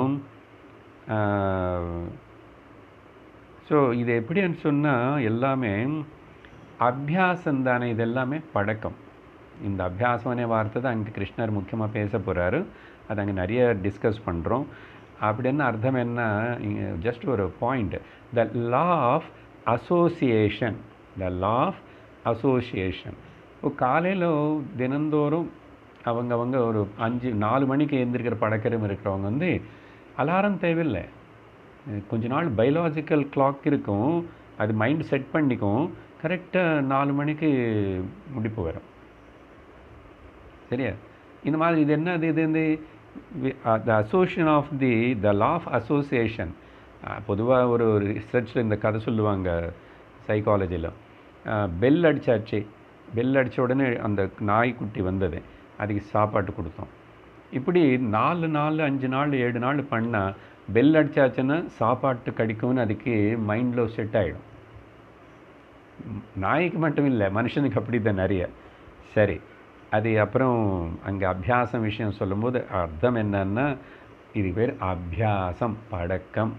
ஸோ இது எப்படின்னு சொன்னால் எல்லாமே அபியாசம் தானே, இது எல்லாமே பழக்கம். இந்த அபியாசம்னே வார்த்தை தான் அங்கே கிருஷ்ணர் முக்கியமாக பேச போகிறாரு. அது அங்கே நிறைய டிஸ்கஸ் பண்ணுறோம். அப்படின்னு அர்த்தம் என்ன, ஜஸ்ட் ஒரு point, the law of association. The law of association. இப்போ காலையில் தினந்தோறும் அவங்க அவங்க ஒரு அஞ்சு நாலு மணிக்கு எழுந்திருக்கிற பழக்கம் இருக்கிறவங்க வந்து அலாரம் தேவையில்லை. கொஞ்ச நாள் பயாலஜிக்கல் கிளாக் இருக்கும், அது மைண்ட் செட் பண்ணிக்கும், கரெக்டாக நாலு மணிக்கு முடிப்பு வரும். சரியா? இந்த மாதிரி இது என்னது, இது வந்து the association of the the law of association. பொதுவாக ஒரு ரிசர்ச்சில் இந்த கதை சொல்லுவாங்க சைக்காலஜியில். பெல் அடித்தாச்சு, பெல் அடித்த உடனே அந்த நாய்க்குட்டி வந்தது, அதுக்கு சாப்பாட்டு கொடுத்தோம். இப்படி நாலு நாலு அஞ்சு நாள் ஏழு நாள் பண்ணால் பெல் அடித்தாச்சுன்னா சாப்பாட்டு கிடைக்கும்னு அதுக்கு மைண்டில் செட் ஆகிடும். நாய்க்கு மட்டும் இல்லை, மனுஷனுக்கு அப்படி தான் நிறைய. சரி, அது அப்புறம் அங்கே அபியாசம் விஷயம் சொல்லும்போது அர்த்தம் என்னன்னா, இது பேர் அபியாசம், பழக்கம்.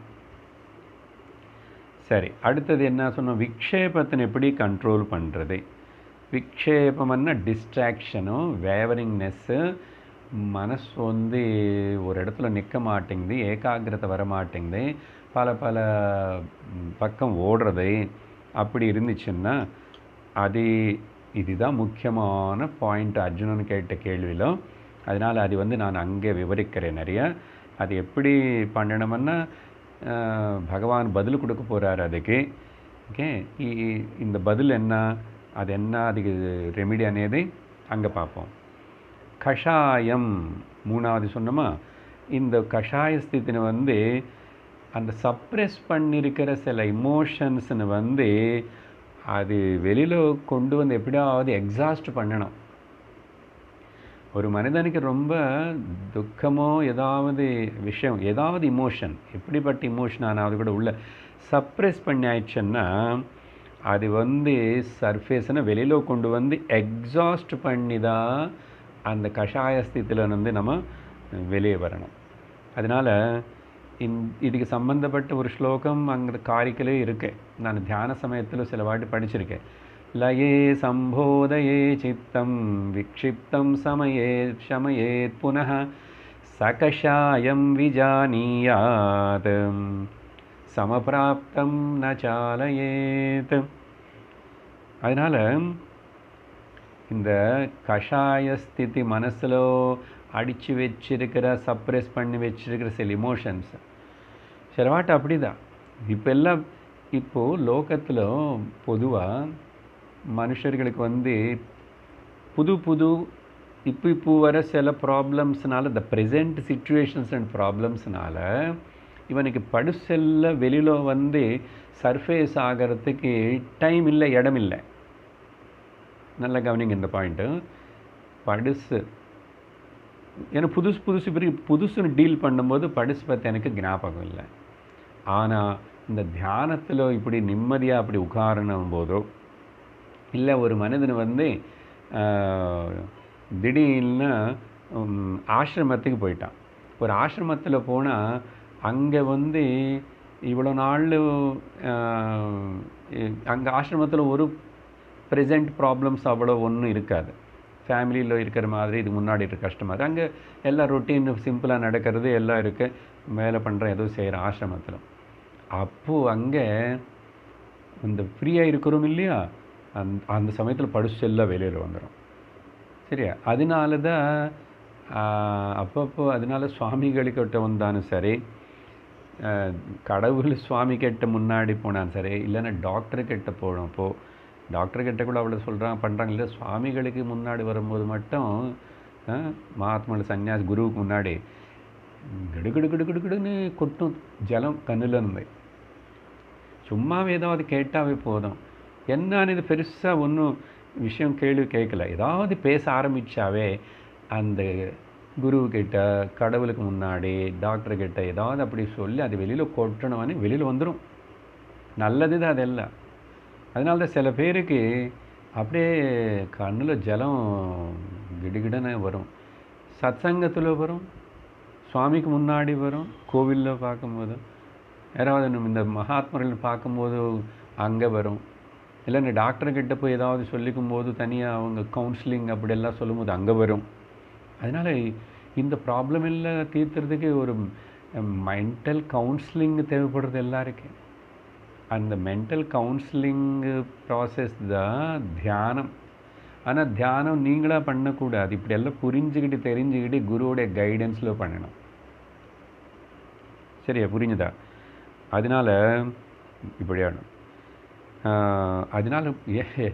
சரி, அடுத்தது என்ன சொன்னோம், விக்ஷேபத்தினை எப்படி கண்ட்ரோல் பண்ணுறது. விக்ஷேபம்னா டிஸ்ட்ராக்ஷனும் வேவரிங்னஸ்ஸு, மனசு வந்து ஒரு இடத்துல நிற்க மாட்டேங்குது, ஏகாகிரதை வர மாட்டேங்குது, பல பல பக்கம் ஓடுறது, அப்படி இருந்துச்சுன்னா அது இதுதான் முக்கியமான பாயிண்ட் அர்ஜுனன் கேட்ட கேள்வியில். அதனால் அது வந்து நான் அங்கே விவரிக்கிறேன் நிறைய. அது எப்படி பண்ணணும்னா பகவான் பதில் கொடுக்க போகிறார் அதுக்கு. ஓகே, இந்த பதில் என்ன, அது என்ன, அதுக்கு ரெமிடி అనేది அங்கே பார்ப்போம். கஷாயம் மூணாவது சொன்னோமா, இந்த கஷாய ஸ்திதினை வந்து அந்த சப்ரெஸ் பண்ணியிருக்கிற சில இமோஷன்ஸ்னு வந்து அது வெளியில் கொண்டு வந்து எப்படியாவது எக்ஸாஸ்ட் பண்ணணும். ஒரு மனிதனுக்கு ரொம்ப துக்கமோ ஏதாவது விஷயம், ஏதாவது இமோஷன், எப்படிப்பட்ட இமோஷன் ஆனாவது கூட உள்ள சப்ரெஸ் பண்ணி ஆயிடுச்சுன்னா அது வந்து சர்ஃபேஸ்னை வெளியில் கொண்டு வந்து எக்ஸாஸ்ட் பண்ணி தான் அந்த கஷாய ஸ்திதியில் வந்து நம்ம வெளியே வரணும். அதனால் இந் இதுக்கு சம்பந்தப்பட்ட ஒரு ஸ்லோகம் அங்கே காரிக்கலே இருக்கு, நான் தியான சமயத்தில் சில வாட்டி படிச்சிருக்கேன். லயே சம்போதயே சித்தம் விக்ஷிப்தம் சமயே சமயேத் புனः சகஷாயம் விஜானியாத் சமபிராப்தம் ந சாலயேத். அதனால் இந்த கஷாய ஸ்திதி மனசில் அடித்து வச்சிருக்கிற, சப்ரெஸ் பண்ணி வச்சிருக்கிற சில இமோஷன்ஸ் சிலவாட்டு அப்படி தான். இப்போ எல்லாம் இப்போது லோகத்தில் பொதுவாக மனுஷர்களுக்கு வந்து புது புது இப்போ இப்போ வர சில ப்ராப்ளம்ஸ்னால, இந்த ப்ரெசென்ட் சிச்சுவேஷன்ஸ் அண்ட் ப்ராப்ளம்ஸ்னால இவனுக்கு படுசெல்ல வெளியில் வந்து சர்ஃபேஸ் ஆகிறதுக்கு டைம் இல்லை, இடம் இல்லை. நல்லா கவனிங்க இந்த பாயிண்ட்டு. படுசு ஏன்னா புதுசு புதுசு பிறகு புதுசுன்னு டீல் பண்ணும்போது படுசு பற்றி எனக்கு ஞாபகம் இல்லை. ஆனால் இந்த தியானத்தில் இப்படி நிம்மதியாக அப்படி உட்காரணும் போதோ, இல்லை ஒரு மனிதன் வந்து திடீர்னு ஆசிரமத்துக்கு போயிட்டான். ஒரு ஆசிரமத்தில் போனால் அங்கே வந்து இவ்வளோ நாள் அங்கே ஆசிரமத்தில் ஒரு ப்ரெசென்ட் ப்ராப்ளம்ஸ் அவ்வளோ ஒன்றும் இருக்காது. ஃபேமிலியில் இருக்கிற மாதிரி இது முன்னாடி இருக்க கஷ்டமாக, அங்கே எல்லாம் ரொட்டீன் சிம்பிளாக நடக்கிறது எல்லாம் இருக்குது, வேலை பண்ணுற எதுவும் செய்கிற ஆசிரமத்தில். அப்போது அங்கே இந்த ஃப்ரீயாக இருக்கிறோம் இல்லையா, அந் அந்த சமயத்தில் படிச்சு எல்லாம் வெளியில் வந்துடும். சரியா? அதனால தான் அப்பப்போ அதனால சுவாமிகளுக்கிட்ட வந்தாலும் சரி, கடவுள் சுவாமி கிட்ட முன்னாடி போனாலும் சரி, இல்லைன்னா டாக்டர்கிட்ட போனப்போ டாக்டர்கிட்ட கூட அவ்வளோ சொல்கிறாங்க பண்ணுறாங்க இல்லை, சுவாமிகளுக்கு முன்னாடி வரும்போது மட்டும் மகாத்மாவில் சன்னியாஸ் குருவுக்கு முன்னாடி கிடு கிடு கிடு கிடுன்னு கொட்டும் ஜலம் கண்ணில் இருந்து. சும்மாவே ஏதாவது கேட்டாவே போதும். என்னன்னு இது பெருசாக ஒன்றும் விஷயம் கேள்வி கேட்கல, ஏதாவது பேச ஆரம்பித்தாவே அந்த குருவுக்கிட்ட, கடவுளுக்கு முன்னாடி, டாக்டர்கிட்ட ஏதாவது அப்படி சொல்லி அது வெளியில் கொட்டணும்னு வெளியில் வந்துடும். நல்லது தான் அதெல்லாம். அதனால தான் சில பேருக்கு அப்படியே கண்ணில் ஜலம் கிடுகிடன்னு வரும். சத்சங்கத்தில் வரும், சுவாமிக்கு முன்னாடி வரும், கோவிலில் பார்க்கும்போது, யாராவது நம்ம இந்த மகாத்மர்கள் பார்க்கும்போது அங்கே வரும். இல்லைன்னா டாக்டர்கிட்ட போய் ஏதாவது சொல்லிக்கும் போது தனியாக அவங்க கவுன்சிலிங் அப்படியெல்லாம் சொல்லும்போது அங்கே வரும். அதனால் இந்த ப்ராப்ளம் எல்லாம் தீர்த்துறதுக்கு ஒரு மென்டல் கவுன்சிலிங் தேவைப்படுறது எல்லாருக்கும். அந்த மென்டல் கவுன்சிலிங் ப்ராசஸ் தான் தியானம். ஆனால் தியானம் நீங்களாக பண்ணக்கூடாது. இப்படி எல்லாம் புரிஞ்சுக்கிட்டு தெரிஞ்சுக்கிட்டு குருவோடைய கைடன்ஸில் பண்ணணும். சரியா, புரிஞ்சுதா? அதனால் இப்படியான அதனால் ஏ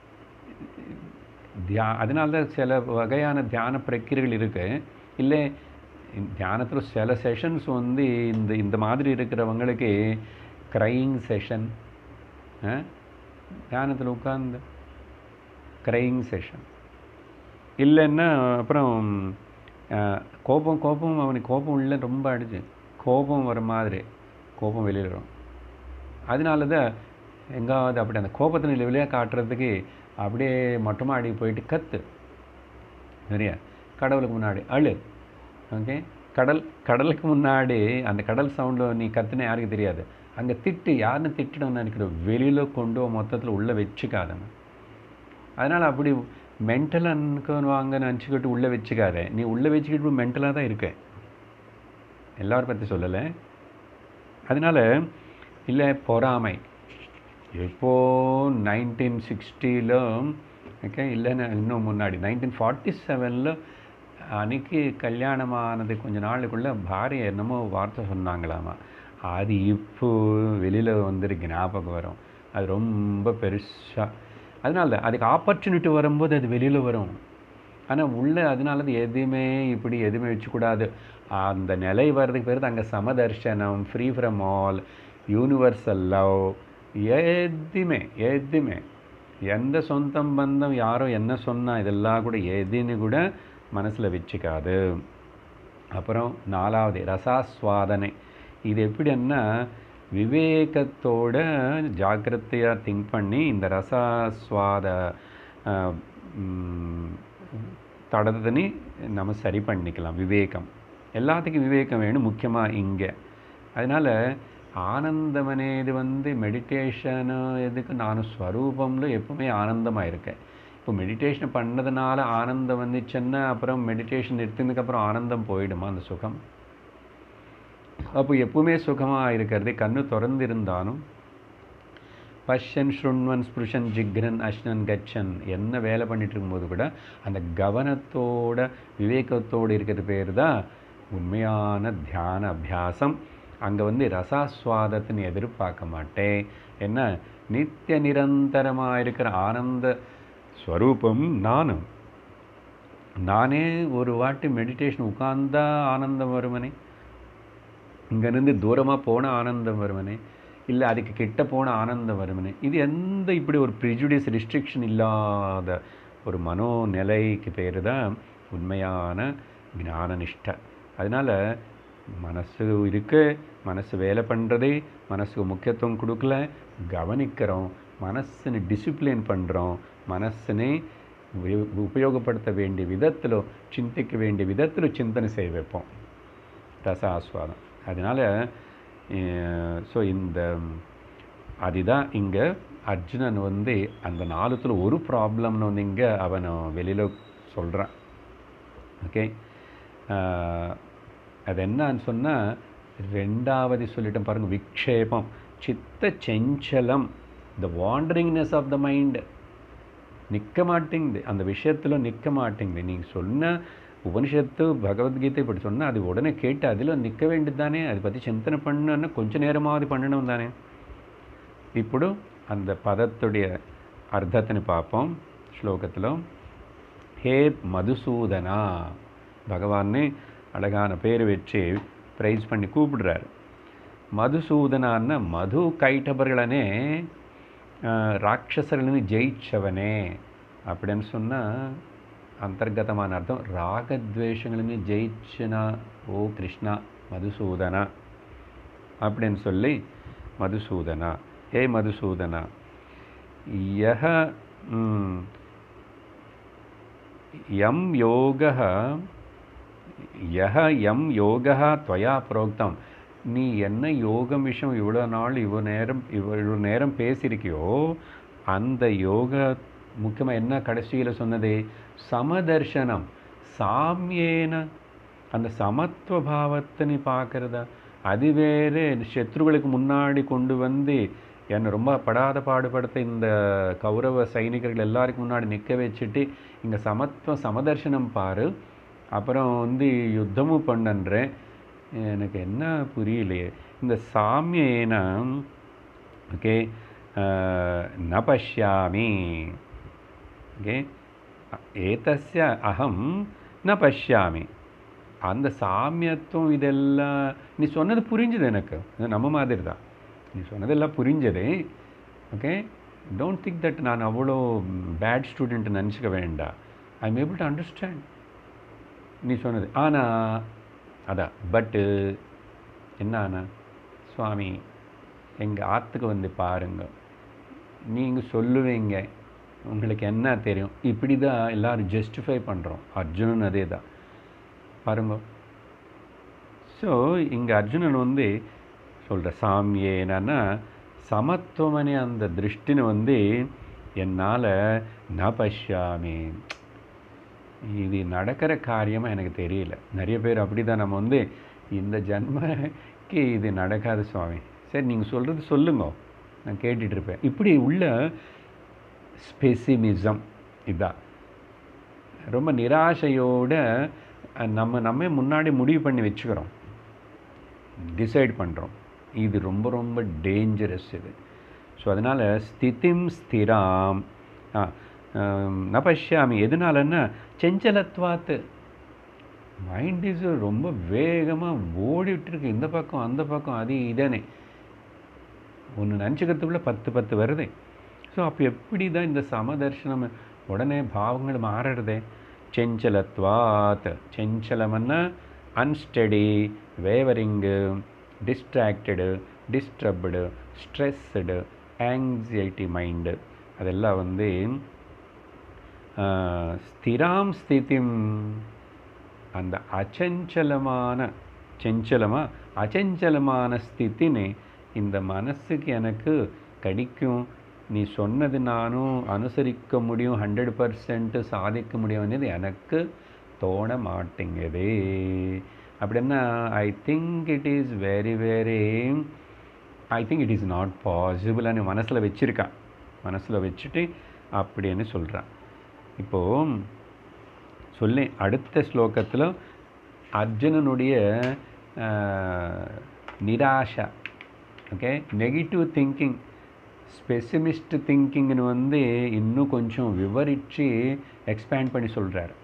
தியா அதனால தான் சில வகையான தியான பிரக்கிரிகள் இருக்குது. இல்லை தியானத்தில் சில செஷன்ஸ் வந்து இந்த இந்த மாதிரி இருக்கிறவங்களுக்கு க்ரையிங் செஷன், தியானத்தில் உட்கார்ந்து க்ரையிங் செஷன் இல்லைன்னா அப்புறம் கோபம் கோபம் அவனுக்கு கோபம் உள்ள ரொம்ப அடிச்சு கோபம் வர மாதிரி கோபம் வெளியில் வரும். அதனால தான் எங்காவது அப்படி அந்த கோபத்தின் லெவலையாக காட்டுறதுக்கு அப்படியே மொட்டை மாடி போயிட்டு கத்து, சரியா, கடவுளுக்கு முன்னாடி அழு. ஓகே, கடல் கடலுக்கு முன்னாடி அந்த கடல் சவுண்டில் நீ கத்துன்னு யாருக்கு தெரியாது. அங்கே திட்டு, யாருன்னு திட்டணும்னு நினைக்கிறோம், வெளியில் கொண்டு மொத்தத்தில் உள்ளே வச்சுக்காதங்க. அதனால் அப்படி மென்டலாக வாங்க நினச்சிக்கிட்டு உள்ளே வச்சுக்காத. நீ உள்ளே வச்சுக்கிட்டு மென்டலாக தான் இருக்க, எல்லாரும் பற்றி சொல்லலை. அதனால் இல்லை பொறாமை. இப்போது நைன்டீன் சிக்ஸ்டியில் ஓகே, இல்லைன்னா இன்னும் முன்னாடி நைன்டீன் ஃபார்ட்டி செவனில் அன்றைக்கி கல்யாணமானது கொஞ்ச நாளுக்குள்ளே பாரிய என்னமோ வார்த்தை சொன்னாங்களாமா. அது இப்போ வெளியில் வந்துருக்கு, ஞாபகம் வரும். அது ரொம்ப பெருசாக. அதனால தான் அதுக்கு ஆப்பர்ச்சுனிட்டி வரும்போது அது வெளியில் வரும். ஆனால் உள்ளே அதனால அது எதுவுமே இப்படி எதுவுமே வச்சுக்கூடாது. அந்த நிலை வர்றதுக்கு பேர் அங்கே சமதர்ஷனம், free from all, universal love, எதுவுமே எதுவுமே எந்த சொந்தம் பந்தம் யாரோ என்ன சொன்னால் இதெல்லாம் கூட எதுன்னு கூட மனசில் வச்சுக்காது. அப்புறம் நாலாவது ரசாஸ்வாதனை. இது எப்படின்னா விவேகத்தோட ஜாக்கிரதையாக திங்க் பண்ணி இந்த ரசாஸ்வாத தடத்தனி நம்ம சரி பண்ணிக்கலாம். விவேகம், எல்லாத்துக்கும் விவேகம் வேணும் முக்கியமாக இங்கே. அதனால் ஆனந்தம் అనేది வந்து மெடிடேஷனு எதுக்கு, நான் ஸ்வரூபம்ல எப்பவுமே ஆனந்தமாக இருக்கேன். இப்போ மெடிடேஷன் பண்ணதுனால ஆனந்தம் வந்துச்சுன்னா அப்புறம் மெடிடேஷன் நிறுத்தினதுக்கப்புறம் ஆனந்தம் போயிடுமா அந்த சுகம்? அப்போ எப்பவுமே சுகமாக இருக்கிறது. கண்ணு திறந்திருந்தாலும் பஷ்யன் ஸ்ருண்வன் ஸ்பிருஷன் ஜிக்ரன் அஷ்னன் கச்சன் என்ன வேலை பண்ணிட்டு இருக்கும்போது கூட அந்த கவனத்தோட விவேகத்தோடு இருக்கிறது பேர் தான் உண்மையான தியான அபியாசம். அங்கே வந்து ரசாஸ்வாதத்தின்னு எதிர்பார்க்க மாட்டேன். என்ன, நித்திய நிரந்தரமாக இருக்கிற ஆனந்த ஸ்வரூபம் நானும். நானே ஒரு வாட்டி மெடிடேஷன் உட்கார்ந்தா ஆனந்தம் வருவனே, இங்கேருந்து தூரமாக போன ஆனந்தம் வருவனே, இல்லை அதுக்கு கிட்ட போன ஆனந்தம் வருவனே. இது எந்த இப்படி ஒரு ப்ரிஜுடிஸ் ரெஸ்ட்ரிக்ஷன் இல்லாத ஒரு மனோநிலைக்கு பேர் தான் உண்மையான ஞான நிஷ்டை. அதனால் மனசு இருக்கு, மனசு வேலை பண்ணுறது, மனசுக்கு முக்கியத்துவம் கொடுக்கல, கவனிக்கிறோம், மனசுன்னு டிசிப்ளின் பண்ணுறோம், மனசுனை உபயோகப்படுத்த வேண்டிய விதத்தில், சிந்திக்க வேண்டிய விதத்தில் சிந்தனை செய்ய வைப்போம். ரச ஆஸ்வாதம். அதனால் ஸோ இந்த அதுதான் இங்கே அர்ஜுனன் வந்து அந்த நாலுத்தில் ஒரு ப்ராப்ளம்னு வந்து இங்கே அவன் வெளியில் சொல்கிறான். ஓகே, அது என்னன்னு சொன்னால் ரெண்டாவது சொல்லிட்டேன் பாருங்கள், விக்ஷேபம், சித்த செஞ்சலம், த வாண்டரிங்னஸ் ஆஃப் த மைண்டு. நிற்க மாட்டேங்குது, அந்த விஷயத்தில் நிற்க மாட்டேங்குது. நீங்கள் சொன்ன உபனிஷத்து பகவத்கீதை இப்படி சொன்னால் அது உடனே கேட்டு அதில் நிற்க வேண்டியது தானே, அதை பற்றி சிந்தனை பண்ணணுன்னா கொஞ்சம் நேரமாவது பண்ணணும் தானே. ఇప్పుడు அந்த பதத்துடைய அர்த்தத்தினை பார்ப்போம். ஸ்லோகத்தில் ஹே மதுசூதனா, பகவானே அழகான பேர் வச்சு ப்ரைஸ் பண்ணி கூப்பிடுறாரு. மதுசூதனான்னா மது கைட்டபர்களனே ராட்சசர்கள்னு ஜெயிச்சவனே அப்படின்னு சொன்னால் அந்தர்கதமான அர்த்தம். ராகத்வேஷங்கள்னு ஜெயிச்சனா ஓ கிருஷ்ணா மதுசூதனா அப்படின்னு சொல்லி மதுசூதனா, ஹே மதுசூதனா, யஹ யம் யோகः யஹ யம் யோகः त्वया प्रोक्तம். நீ என்ன யோகம் விஷயம் இவ்வளோ நாள் இவ்வளோ நேரம் இவ்வளோ நேரம் பேசியிருக்கியோ அந்த யோக முக்கியமாக என்ன கடைசியில் சொன்னது? சமதர்சனம். சாமியேன அந்த சமத்துவ பாவத்தை நீ பார்க்குறதா? அது வேறு சத்ருகளுக்கு முன்னாடி கொண்டு வந்து என்னை ரொம்ப படாத பாடுபடுத்த இந்த கௌரவ சைனிகர்கள் எல்லாருக்கும் முன்னாடி நிற்க வச்சுட்டு இங்கே சமத்துவ சமதர்சனம் பாரு, அப்புறம் வந்து யுத்தமும் பண்ணுன்றேன். எனக்கு என்ன புரியலையே. இந்த சாமியேன ஓகே ந பஷ்யாமி. ஓகே ஏதஸ்ய அகம் ந பஷ்யாமி. அந்த சாமியத்துவம் இதெல்லாம் நீ சொன்னது புரிஞ்சுது எனக்கு. நம்ம மாதிரி தான் நீ சொன்னதெல்லாம் புரிஞ்சது. ஓகே டோன்ட் திங்க் தட் நான் அவ்வளோ பேட் ஸ்டூடெண்ட் நினச்சிக்க வேண்டாம். I am able to understand நீ சொன்னது. ஆனால் அதான் பட்டு என்ன ஆனால் சுவாமி எங்கள் ஆற்றுக்கு வந்து பாருங்க, நீங்கள் சொல்லுவீங்க உங்களுக்கு என்ன தெரியும், இப்படி தான் எல்லோரும் ஜஸ்டிஃபை பண்ணுறோம். அர்ஜுனன் அதே தான் பாருங்க. ஸோ இங்கே அர்ஜுனன் வந்து சொல்கிற சாமி என்னன்னா சமத்துவமனே அந்த திருஷ்டினை வந்து என்னால் ந பஷ்யாமி, இது நடக்கிற காரியமாக எனக்கு தெரியல. நிறைய பேர் அப்படி தான் நம்ம வந்து இந்த ஜன்மக்கு இது நடக்காது சுவாமி, சரி நீங்கள் சொல்கிறது சொல்லுங்க நான் கேட்டுட்ருப்பேன். இப்படி உள்ள ஸ்பெசிமிசம் இதுதான். ரொம்ப நிராசையோடு நம்ம நம்ம முன்னாடி முடிவு பண்ணி வச்சுக்கிறோம், டிசைட் பண்ணுறோம். இது ரொம்ப ரொம்ப டேஞ்சரஸ் இது. ஸோ அதனால் ஸ்திதிம் ஸ்திராம் ந பஷ்யாமி. எதனாலன்னா செஞ்சலத்வாத்து, மைண்ட் இஸ் ரொம்ப வேகமாக ஓடிட்டுருக்கு இந்த பக்கம் அந்த பக்கம் அது இதனே ஒன்று நினச்சிக்கிறதுக்குள்ளே பத்து பத்து வருது. ஸோ அப்போ எப்படி தான் இந்த சமதர்ஷனம் உடனே பாவங்கள் மாறுறதே? செஞ்சலத்வாத். செஞ்சலம்னா unsteady, wavering, distracted, disturbed, stressed, anxiety mind, அதெல்லாம் வந்து ஸ்திராம் ஸ்திதிம் அந்த அச்சஞ்சலமான செஞ்சலமாக அச்சஞ்சலமான ஸ்திதினே இந்த மனசுக்கு எனக்கு கிடைக்கும். நீ சொன்னது நானும் அனுசரிக்க முடியும், ஹண்ட்ரட் பர்சன்ட் சாதிக்க முடியும்னது எனக்கு தோண மாட்டேங்குது. அப்படின்னா I think it is very very I think it is not பாசிபிள்னு மனசில் வச்சுருக்கான். மனசில் வச்சுட்டு அப்படின்னு சொல்கிறான். இப்போது சொல்லி அடுத்த ஸ்லோகத்தில் அர்ஜுனனுடைய நிராஷா, ஓகே நெகட்டிவ் திங்கிங், ஸ்பெசிமிஸ்ட் திங்கிங்னு வந்து இன்னும் கொஞ்சம் விவரித்து எக்ஸ்பேண்ட் பண்ணி சொல்கிறார்.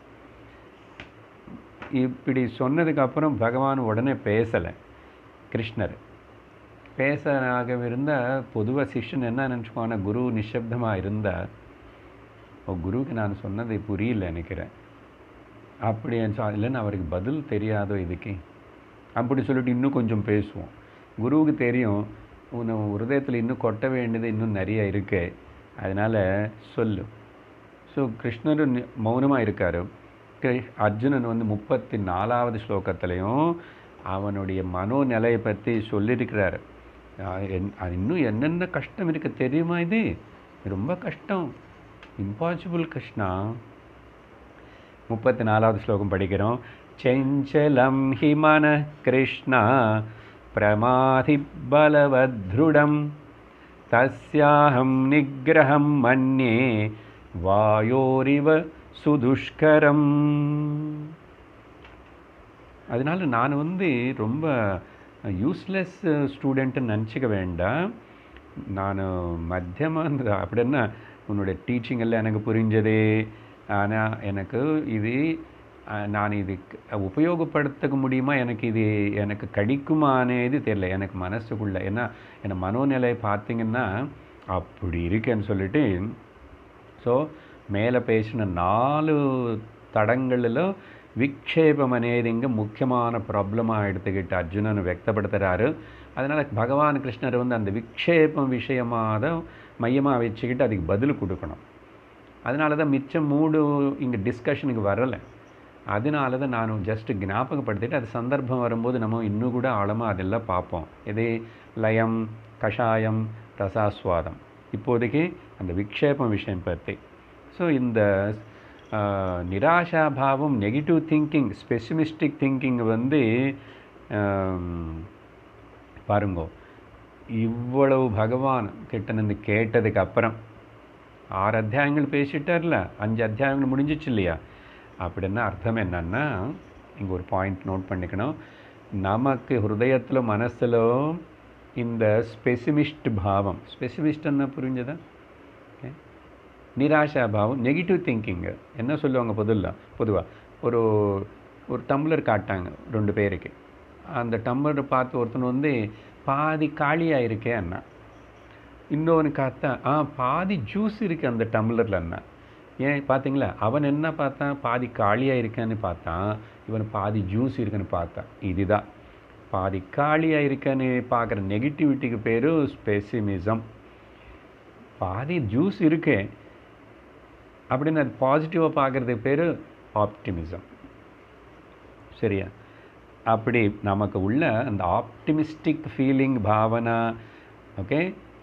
இப்படி சொன்னதுக்கப்புறம் பகவான் உடனே பேசலை. கிருஷ்ணர் பேசனாக இருந்தால் பொதுவாக சிஷ்யன் என்ன நினச்சிக்குவானா, குரு நிஷப்தமாக இருந்தால் ஓ குருவுக்கு நான் சொன்னது புரியல நினைக்கிறேன் அப்படி இல்லைன்னு அவருக்கு பதில் தெரியாதோ இதுக்கு அப்படி சொல்லிட்டு இன்னும் கொஞ்சம் பேசுவோம். குருவுக்கு தெரியும் உன்னை ஹிருதயத்தில் இன்னும் கொட்ட வேண்டியது இன்னும் நிறைய இருக்கு, அதனால் சொல்லு. ஸோ கிருஷ்ணர் மௌனமாக இருக்கார். அர்ஜுனன் வந்து முப்பத்தி நாலாவது ஸ்லோகத்துலேயும் அவனுடைய மனோநிலையை பற்றி சொல்லியிருக்கிறார். இன்னும் என்னென்ன கஷ்டம் இருக்குது தெரியுமா? இது ரொம்ப கஷ்டம், இம்பாசிபிள் கிருஷ்ணா. முப்பத்தி நாலாவது ஸ்லோகம் படிக்கிறோம். செஞ்சலம் ஹிமன கிருஷ்ணா பிரமாதி பலவத்ருடம் தஸ்யாஹம் நிக்ரஹம் மன்யே வாயோரிவ சுதுஷ்கரம். அதனால் நான் வந்து ரொம்ப யூஸ்லெஸ் ஸ்டூடெண்ட்டுன்னு நினச்சிக்க வேண்டாம். நான் மத்தியமாக அப்படின்னா உன்னோட டீச்சிங் எல்லாம் எனக்கு புரிஞ்சது. ஆனால் எனக்கு இது நான் இது உபயோகப்படுத்த முடியுமா, எனக்கு இது எனக்கு கிடைக்குமானே இது தெரியல எனக்கு மனசுக்குள்ளே. ஏன்னா என்னை மனோநிலை பார்த்திங்கன்னா அப்படி இருக்கேன்னு சொல்லிட்டு. ஸோ மேலே பேசின நாலு தடங்களில் விக்ஷேபம் అనేది இங்கே முக்கியமான ப்ராப்ளமாக எடுத்துக்கிட்டு அர்ஜுனன் వ్యక్తப்படுத்துகிறாரு. அதனால் பகவான் கிருஷ்ணர் வந்து அந்த விக்ஷேபம் விஷயமாக மையமாக வச்சுக்கிட்டு அதுக்கு பதில் கொடுக்கணும். அதனால தான் மிச்சம் மூடு இங்கே டிஸ்கஷனுக்கு வரலை. அதனால தான் நான் ஜஸ்ட் ஞாபகப்படுத்திட்டு அது சந்தர்ப்பம் வரும்போது நம்ம இன்னும் கூட ஆழமாக அதெல்லாம் பார்ப்போம். இது லயம், கஷாயம், ரசாஸ்வாதம். இப்போதைக்கு அந்த விக்ஷேபம் விஷயம் பற்றி. ஸோ இந்த நிராசாபாவம், நெகட்டிவ் திங்கிங், ஸ்பெசிமிஸ்டிக் திங்கிங் வந்து பாருங்கோ, இவ்வளவு பகவான் கிட்ட நின்று கேட்டதுக்கு அப்புறம் ஆறு அத்தியாயங்கள் பேசிட்டார்ல, அஞ்சு அத்தியாயங்கள் முடிஞ்சிச்சு இல்லையா? அப்படின்னா அர்த்தம் என்னன்னா, இங்கே ஒரு பாயிண்ட் நோட் பண்ணிக்கணும். நமக்கு ஹிருதயத்தில் மனசில் இந்த ஸ்பெசிமிஸ்ட் பாவம், ஸ்பெசிமிஸ்ட்ன்னா புரிஞ்சதா? நிராசா பாவம், நெகட்டிவ் திங்கிங்கு. என்ன சொல்லுவாங்க பொதுவாக பொதுவாக ஒரு ஒரு டம்ளர் காட்டாங்க ரெண்டு பேருக்கு. அந்த டம்ளரை பார்த்து ஒருத்தன் வந்து பாதி காலியாக இருக்கே அண்ணா, இன்னொன்று காத்தா ஆ பாதி ஜூஸ் இருக்குது அந்த டம்ளரில் அண்ணா. ஏன் பார்த்தீங்களா? அவன் என்ன பார்த்தான்? பாதி காலியாக இருக்கான்னு பார்த்தான், இவன் பாதி ஜூஸ் இருக்குன்னு பார்த்தான். இதுதான் பாதி காலியாக இருக்கான்னு பார்க்குற நெகட்டிவிட்டிக்கு பேர் ஸ்பெசிமிசம். பாதி ஜூஸ் இருக்கு அப்படின்னு அது பாசிட்டிவாக பார்க்குறதுக்கு பேர் ஆப்டிமிசம். சரியா? அப்படி நமக்கு உள்ள அந்த ஆப்டிமிஸ்டிக் ஃபீலிங், பாவனா, okay,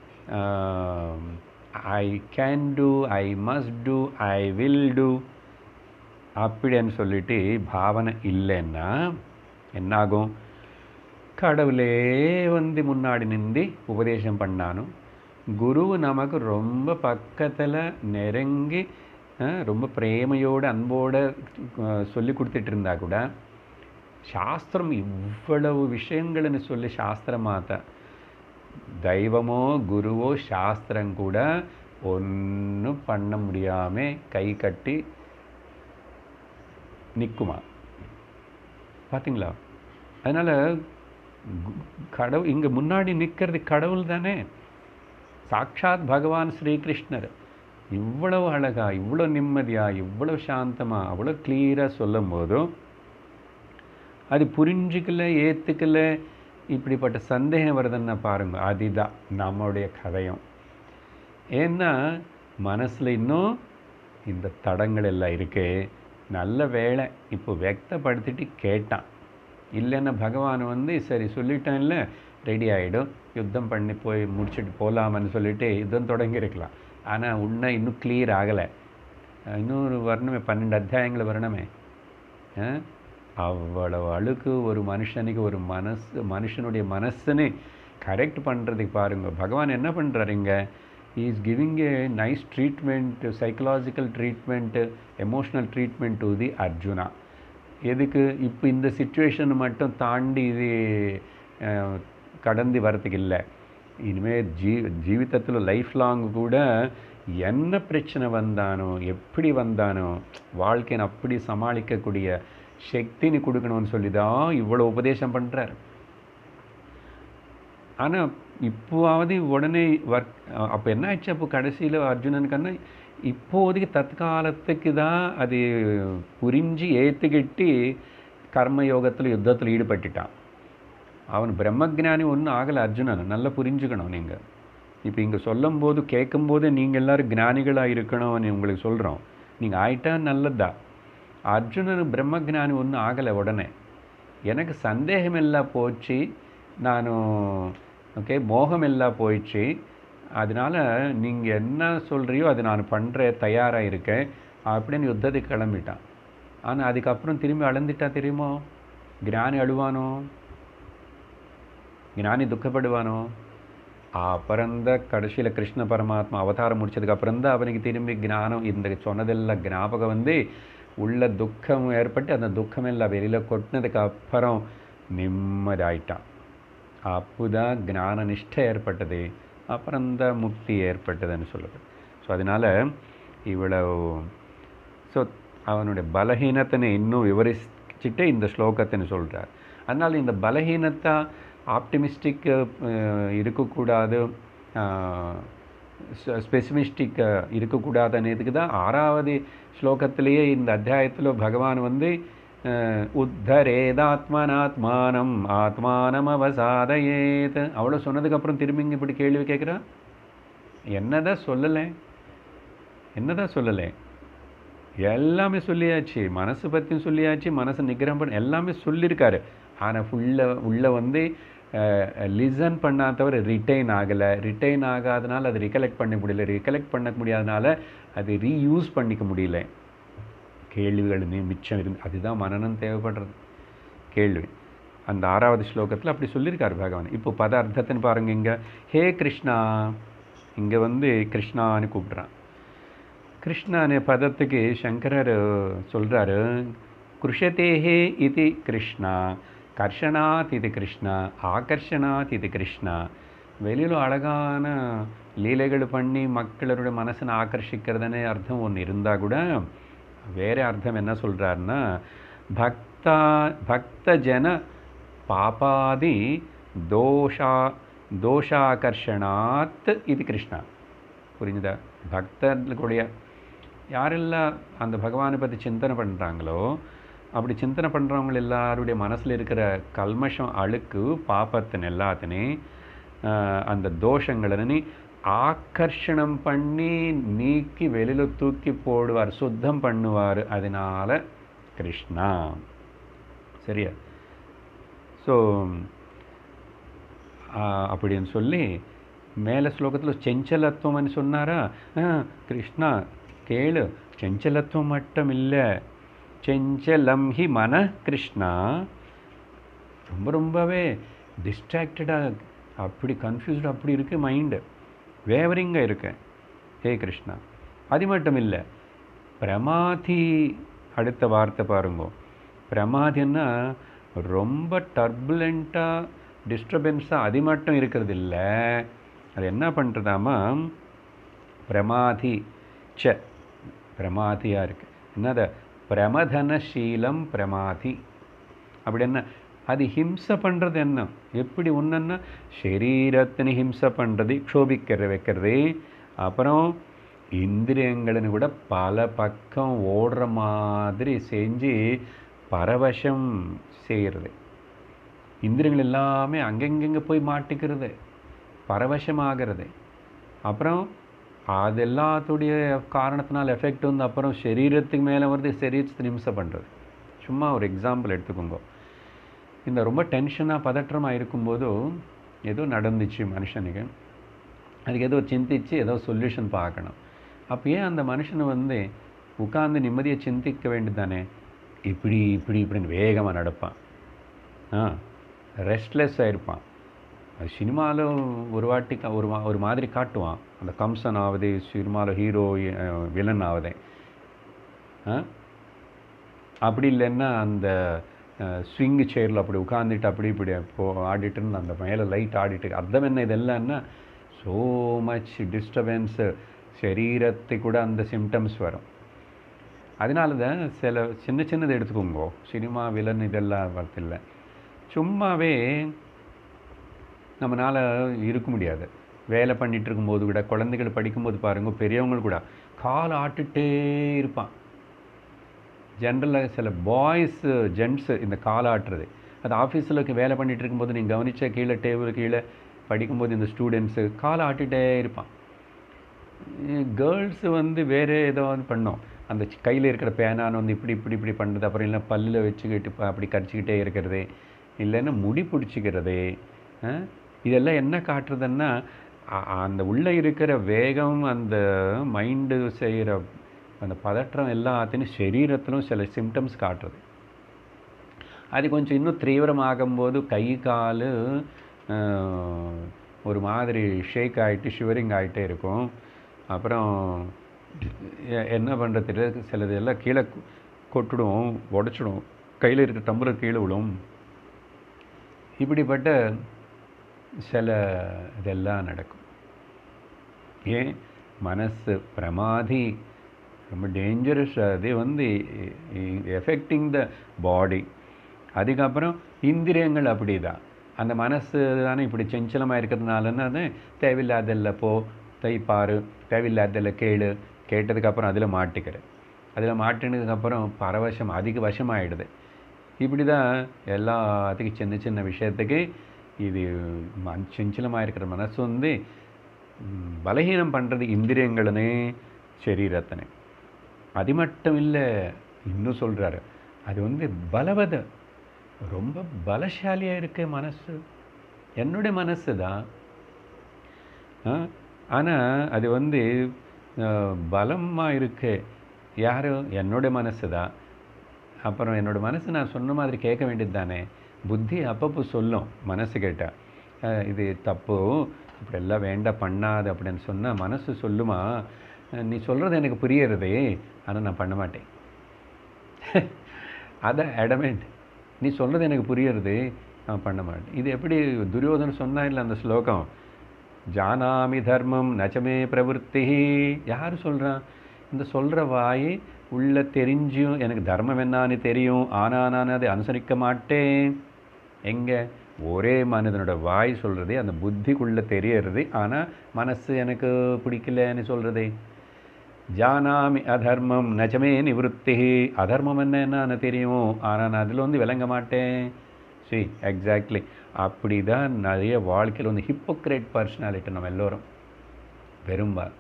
I can do, I must do, I will do அப்படின்னு சொல்லிட்டு பாவனை இல்லைன்னா என்னாகும்? கடவுளே வந்து முன்னாடி நின்று உபதேசம் பண்ணாலும், குரு நமக்கு ரொம்ப பக்கத்தில் நெருங்கி ரொம்ப பிரேமையோடு அன்போடு சொல்லி கொடுத்துட்டு இருந்தா கூட, சாஸ்திரம் இவ்வளவு விஷயங்கள்னு சொல்லி சாஸ்திரமாத்த தெய்வமோ குருவோ சாஸ்திரம் கூட ஒன்றும் பண்ண முடியாமல் கை கட்டி நிற்குமா? பார்த்தீங்களா? அதனால் கடவுள் இங்கே முன்னாடி நிற்கிறது கடவுள் தானே, சாட்சாத் பகவான் ஸ்ரீகிருஷ்ணர். இவ்வளவு அழகா, இவ்வளோ நிம்மதியாக, இவ்வளோ சாந்தமாக, அவ்வளோ கிளியராக சொல்லும் போதும் அது புரிஞ்சிக்கல, ஏற்றுக்கல, இப்படிப்பட்ட சந்தேகம் வருதுன்னா பாருங்க, அதுதான் நம்மளுடைய கதையும். ஏன்னா மனசில் இன்னும் இந்த தடங்கள் எல்லாம் இருக்கு. நல்ல வேளை இப்போ व्यक्तப்படுத்திட்டு கேட்டான். இல்லைன்னா பகவான் வந்து சரி சொல்லிட்டான் இல்லை, ரெடி ஆகிடும், யுத்தம் பண்ணி போய் முடிச்சுட்டு போகலாமன்னு சொல்லிட்டு யுத்தம் தொடங்கியிருக்கலாம். ஆனால் உன்னை இன்னும் கிளியர் ஆகலை. இன்னொரு வரணுமே, பன்னெண்டு அத்தியாயங்கள் வரணுமே. அவ்வளவு அழுக்கு ஒரு மனுஷனுக்கு, ஒரு மனசு, மனுஷனுடைய மனசுன்னு கரெக்ட் பண்ணுறதுக்கு பாருங்க பகவான் என்ன பண்ணுறாரு இங்கே. he is giving a nice treatment, psychological treatment, emotional treatment to the Arjuna. எதுக்கு? இப்போ இந்த சிச்சுவேஷன் மட்டும் தாண்டி இது கடந்து வரத்துக்கு இல்லை. இனிமேல் ஜீ ஜீவிதத்தில் லைஃப் லாங் கூட என்ன பிரச்சனை வந்தானோ, எப்படி வந்தானோ, வாழ்க்கையை அப்படி சமாளிக்கக்கூடிய சக்தின்னு கொடுக்கணும்னு சொல்லி தான் இவ்வளோ உபதேசம் பண்ணுறார். ஆனால் இப்போவாவது உடனே ஒர்க் அப்போ என்ன ஆயிடுச்சு? அப்போ கடைசியில் அர்ஜுனனுக்குன்னா இப்போதைக்கு தற்காலத்துக்கு தான் அது புரிஞ்சு ஏற்றுக்கிட்டு கர்மயோகத்தில் யுத்தத்தில் ஈடுபட்டுட்டான். அவன் பிரம்மஜானி ஒன்றும் ஆகலை. அர்ஜுனன் நல்லா புரிஞ்சுக்கணும். நீங்கள் இப்போ இங்கே சொல்லும் போது கேட்கும்போது நீங்கள் எல்லோரும் ஞானிகளாக இருக்கணும்னு உங்களுக்கு சொல்கிறோம். நீங்கள் ஆயிட்டா நல்லதா. அர்ஜுனன் பிரம்மஜானி ஒன்றும் ஆகலை. உடனே எனக்கு சந்தேகம் எல்லாம் போச்சு, நான் ஓகே மோகம் எல்லாம் போயிடுச்சு, அதனால் நீங்கள் என்ன சொல்கிறியோ அது நான் பண்ணுற தயாராக இருக்கேன் அப்படின்னு யுத்தத்துக்கு கிளம்பிட்டான். ஆனால் அதுக்கப்புறம் திரும்பி அழுந்துட்டா தெரியுமோ? ஞானி அழுவானோ? ஞானி துக்கப்படுவானோ? அப்புறந்த கடைசியில் கிருஷ்ண பரமாத்மா அவதாரம் முடிச்சதுக்கப்புறம் தான் அவனுக்கு திரும்பி ஞானம், இந்த சொன்னதெல்லாம் ஞாபகம் வந்து உள்ள துக்கம் ஏற்பட்டு அந்த துக்கம் எல்லாம் வெளியில் கொட்டினதுக்கு அப்புறம் நிம்மதியாயிட்டான். அப்போதான் ஞான நிஷ்டை ஏற்பட்டது, அப்புறம்தான் முக்தி ஏற்பட்டதுன்னு சொல்லுது. ஸோ அதனால் இவ்வளவு ஸோ அவனுடைய பலஹீனத்தினை இன்னும் விவரிச்சுட்டு இந்த ஸ்லோகத்தின்னு சொல்கிறார். அதனால் இந்த பலஹீனத்தை ஆப்டிமிஸ்டிக் இருக்கக்கூடாது, ஸ்பெசிமிஸ்டிக் இருக்கக்கூடாதுன்னதுக்கு தான் ஆறாவது ஸ்லோகத்திலேயே இந்த அத்தியாயத்தில் பகவான் வந்து உத்தரேதாத்மனாத்மானம் ஆத்மானம் அவசாதயேத் அவ்வளோ சொன்னதுக்கப்புறம் திரும்பி இப்படி கேள்வி கேட்குறான். என்னதான் சொல்லலை, என்னதான் சொல்லலை, எல்லாமே சொல்லியாச்சு. மனசு பற்றியும் சொல்லியாச்சு, மனசை நிகிரகம் பண்ண எல்லாமே சொல்லியிருக்காரு. ஆனால் ஃபுல்ல உள்ள வந்து லிசன் பண்ணாதவர் ரிட்டைன் ஆகலை. ரிட்டைன் ஆகாதனால அது ரிகலெக்ட் பண்ண முடியல. ரிகலெக்ட் பண்ண முடியாதனால அது ரீயூஸ் பண்ணிக்க முடியல. கேள்விகள் மிச்சம் இருந்து, அதுதான் மனநம் தேவைப்படுறது. கேள்வி அந்த ஆறாவது ஸ்லோகத்தில் அப்படி சொல்லியிருக்கார் பகவான். இப்போ பத அர்த்தத்தின்னு பாருங்க. இங்கே ஹே கிருஷ்ணா, இங்கே வந்து கிருஷ்ணான்னு கூப்பிட்றான். கிருஷ்ணான பதத்துக்கு சங்கரர் சொல்கிறாரு, கிருஷதேஹே இது கிருஷ்ணா, கர்ஷனாத் இது கிருஷ்ணா, ஆகர்ஷனாத் இது கிருஷ்ணா. வெளியில் அழகான லீலைகள் பண்ணி மக்களுடைய மனசனை ஆகர்ஷிக்கிறதுன்னு அர்த்தம் ஒன்று இருந்தால் கூட வேறு அர்த்தம் என்ன சொல்கிறாருன்னா, பக்தா பக்தஜன பாபாதி தோஷா தோஷாகர்ஷனாத் இது கிருஷ்ணா. புரிஞ்சுதா? பக்தர்களுடைய யாரெல்லாம் அந்த பகவானை பற்றி சிந்தனை பண்ணுறாங்களோ, அப்படி சிந்தனை பண்ணுறவங்க எல்லாருடைய மனசில் இருக்கிற கல்மஷம், அழுக்கு, பாப்பத்தின் எல்லாத்தினையும் அந்த தோஷங்களை ஆகர்ஷணம் பண்ணி நீக்கி வெளியில் தூக்கி போடுவார், சுத்தம் பண்ணுவார். அதனால கிருஷ்ணா. சரியா? ஸோ அப்படின்னு சொல்லி மேலே ஸ்லோகத்தில் செஞ்சலத்துவம்னு சொன்னாரா? கிருஷ்ணா கேளு, செஞ்சலத்துவம் மட்டும் இல்லை, செஞ்சலம் ஹி மன கிருஷ்ணா. ரொம்ப ரொம்பவே டிஸ்ட்ராக்டடாக, அப்படி கன்ஃபியூஸ்டு அப்படி இருக்குது மைண்டு, வேவரிங்காக இருக்கேன். ஹே கிருஷ்ணா. அது மட்டும் இல்லை, பிரமாதி. அடுத்த வார்த்தை பாருங்க. பிரமாதின்னா ரொம்ப டர்புலண்ட்டாக டிஸ்டர்பன்ஸாக அது மட்டும் இருக்கிறது இல்லை. அது என்ன பண்ணுறதாமா, பிரமாதி ச பிரமாதியாக இருக்குது. என்னது? பிரமதனசீலம் பிரமாதி. அப்படி என்ன? அது ஹிம்சை பண்ணுறது என்ன? எப்படி ஒன்றுன்னா சரீரத்தினை ஹிம்சை பண்ணுறது, க்ஷோபிக்கிற வைக்கிறது. அப்புறம் இந்திரியங்கள்னு கூட பல பக்கம் ஓடுற மாதிரி செஞ்சு பரவசம் செய்கிறது. இந்திரியங்கள் எல்லாமே அங்கெங்கெங்கே போய் மாட்டிக்கிறது, பரவசமாகிறது. அப்புறம் அது எல்லாத்துடைய காரணத்தினால் எஃபெக்ட் வந்து அப்புறம் சரீரத்துக்கு மேலே வருது, சரீரத்தை ஹிம்சை பண்ணுறது. சும்மா ஒரு எக்ஸாம்பிள் எடுத்துக்கோங்க. இந்த ரொம்ப டென்ஷனாக பதற்றமாக இருக்கும்போது ஏதோ நடந்துச்சு மனுஷனுக்கு, அதுக்கு ஏதோ சிந்திச்சு ஏதோ சொல்யூஷன் பார்க்கணும். அப்போ ஏன் அந்த மனுஷனை வந்து உட்கார்ந்து நிம்மதியை சிந்திக்க வேண்டியதானே? இப்படி இப்படி இப்படின்னு வேகமாக நடப்பான், ஆ ரெஸ்ட்லெஸ்ஸாக இருப்பான். அது சினிமாவில் ஒரு வாட்டி ஒரு ஒரு மாதிரி காட்டுவான். அந்த கம்சன் ஆகுது சினிமாவில், ஹீரோ வில்லன் ஆகுது. அப்படி இல்லைன்னா அந்த ஸ்விங்கு சேரில் அப்படி உட்காந்துட்டு அப்படி இப்படி போ ஆடிட்டு இருந்து அந்த மேலே லைட் ஆடிட்டு, அர்த்தம் என்ன இதெல்லாம்னா ஸோ மச் டிஸ்டர்பன்ஸு, சரீரத்தை கூட அந்த சிம்டம்ஸ் வரும். அதனால தான் சில சின்ன சின்னது எடுத்துக்கோங்க. சினிமா வில்லன் இதெல்லாம் வரதில்லை. சும்மாவே நம்மளால் இருக்க முடியாது. வேலை பண்ணிகிட்டு இருக்கும்போது கூட, குழந்தைகள் படிக்கும்போது பாருங்க, பெரியவங்க கூட கால் ஆட்டுட்டே இருப்பான். ஜென்ரலாக சில பாய்ஸு ஜென்ட்ஸு இந்த கால் ஆட்டுறது, அது ஆஃபீஸில் வேலை பண்ணிகிட்டு இருக்கும்போது நீங்கள் கவனித்த கீழே டேபிள் கீழே படிக்கும்போது இந்த ஸ்டூடெண்ட்ஸு கால் ஆட்டிகிட்டே இருப்பான். கேர்ள்ஸு வந்து வேறு ஏதோ வந்து பண்ணோம், அந்த கையில் இருக்கிற பேனான்னு வந்து இப்படி இப்படி இப்படி பண்ணுறது. அப்புறம் இல்லை பல்லில் வச்சுக்கிட்டு அப்படி கடிச்சிக்கிட்டே இருக்கிறது, இல்லைன்னா முடி பிடிச்சிக்கிறது. இதெல்லாம் என்ன காட்டுறதுன்னா அந்த உள்ளே இருக்கிற வேகம், அந்த மைண்டு செய்கிற அந்த பதற்றம் எல்லாத்தையும் சரீரத்திலும் சில சிம்டம்ஸ் காட்டுறது. அது கொஞ்சம் இன்னும் தீவிரமாகும்போது கை கால் ஒரு மாதிரி ஷேக் ஆகிட்டு ஷிவரிங் ஆகிட்டே இருக்கும். அப்புறம் என்ன பண்ணுறது, சிலது எல்லாம் கீழே கொட்டுடும், உடச்சிடும், கையில் இருக்கிற டம்ளர் கீழே விடும். இப்படிப்பட்ட சில இதெல்லாம் நடக்கும். ஏன்? மனசு பிரமாதி, ரொம்ப டேஞ்சரஸ். அது வந்து எஃபெக்டிங் த பாடி. அதுக்கப்புறம் இந்திரியங்கள் அப்படி தான். அந்த மனசு தானே இப்படி செஞ்சலமாக இருக்கிறதுனாலன்னா அது தேவையில்லாதெல்லாம் போ, தைப்பாரு, தேவையில்லாதெல்லாம் கேளு, கேட்டதுக்கப்புறம் அதில் மாட்டிக்கிற, அதில் மாட்டினதுக்கப்புறம் பரவசம் அதிக வசமாகிடுது. இப்படி தான் எல்லாத்துக்கும் சின்ன சின்ன விஷயத்துக்கு இது செஞ்சலமாக இருக்கிற மனசு வந்து பலகீனம் பண்ணுறது. இந்திரியங்களே சரீரத்தனை. அது மட்டும் இல்லை, இன்னும் சொல்கிறாரு, அது வந்து பலவத, ரொம்ப பலசாலியாக இருக்கு மனசு. என்னுடைய மனசு தான், ஆனால் அது வந்து பலமாக இருக்கு. யார்? என்னுடைய மனசு தான். அப்புறம் என்னோடய மனசு நான் சொன்ன மாதிரி கேட்க வேண்டியது தானே. புத்தி அப்பப்போ சொல்லும், மனசு கேட்டால் இது தப்பு, இப்படி எல்லாம் வேண்டாம் பண்ணாது அப்படின்னு சொன்னால் மனசு சொல்லுமா, நீ சொல்கிறது எனக்கு புரியறதே, ஆனால் நான் பண்ண மாட்டேன். அதான் அடமெண்ட். நீ சொல்கிறது எனக்கு புரியறது, நான் பண்ண மாட்டேன். இது எப்படி துரியோதனன் சொன்னா இல்லை அந்த ஸ்லோகம், ஜானாமி தர்மம் நச்சமே பிரவருத்தி. யார் சொல்கிறான்? இந்த சொல்கிற வாய் உள்ள தெரிஞ்சும் எனக்கு தர்மம் என்னான்னு தெரியும், ஆனால் நான் அதை அனுசரிக்க மாட்டேன். எங்கே? ஒரே மனிதனோட வாய் சொல்கிறதே, அந்த புத்திக்குள்ளே தெரியறது, ஆனால் மனசு எனக்கு பிடிக்கலன்னு சொல்கிறதே. ஜானாமி அதர்மம் நச்சமே நிவృత్తి. அதர்மம் என்னன்னு தெரியும், ஆனால் நான் அதில் வந்து விளங்க மாட்டேன். சி எக்ஸாக்ட்லி அப்படி தான் நிறைய வாழ்க்கையில் வந்து ஹிப்போக்ரேட் பர்சனாலிட்டி நம்ம எல்லோரும். பெரும்பாலும்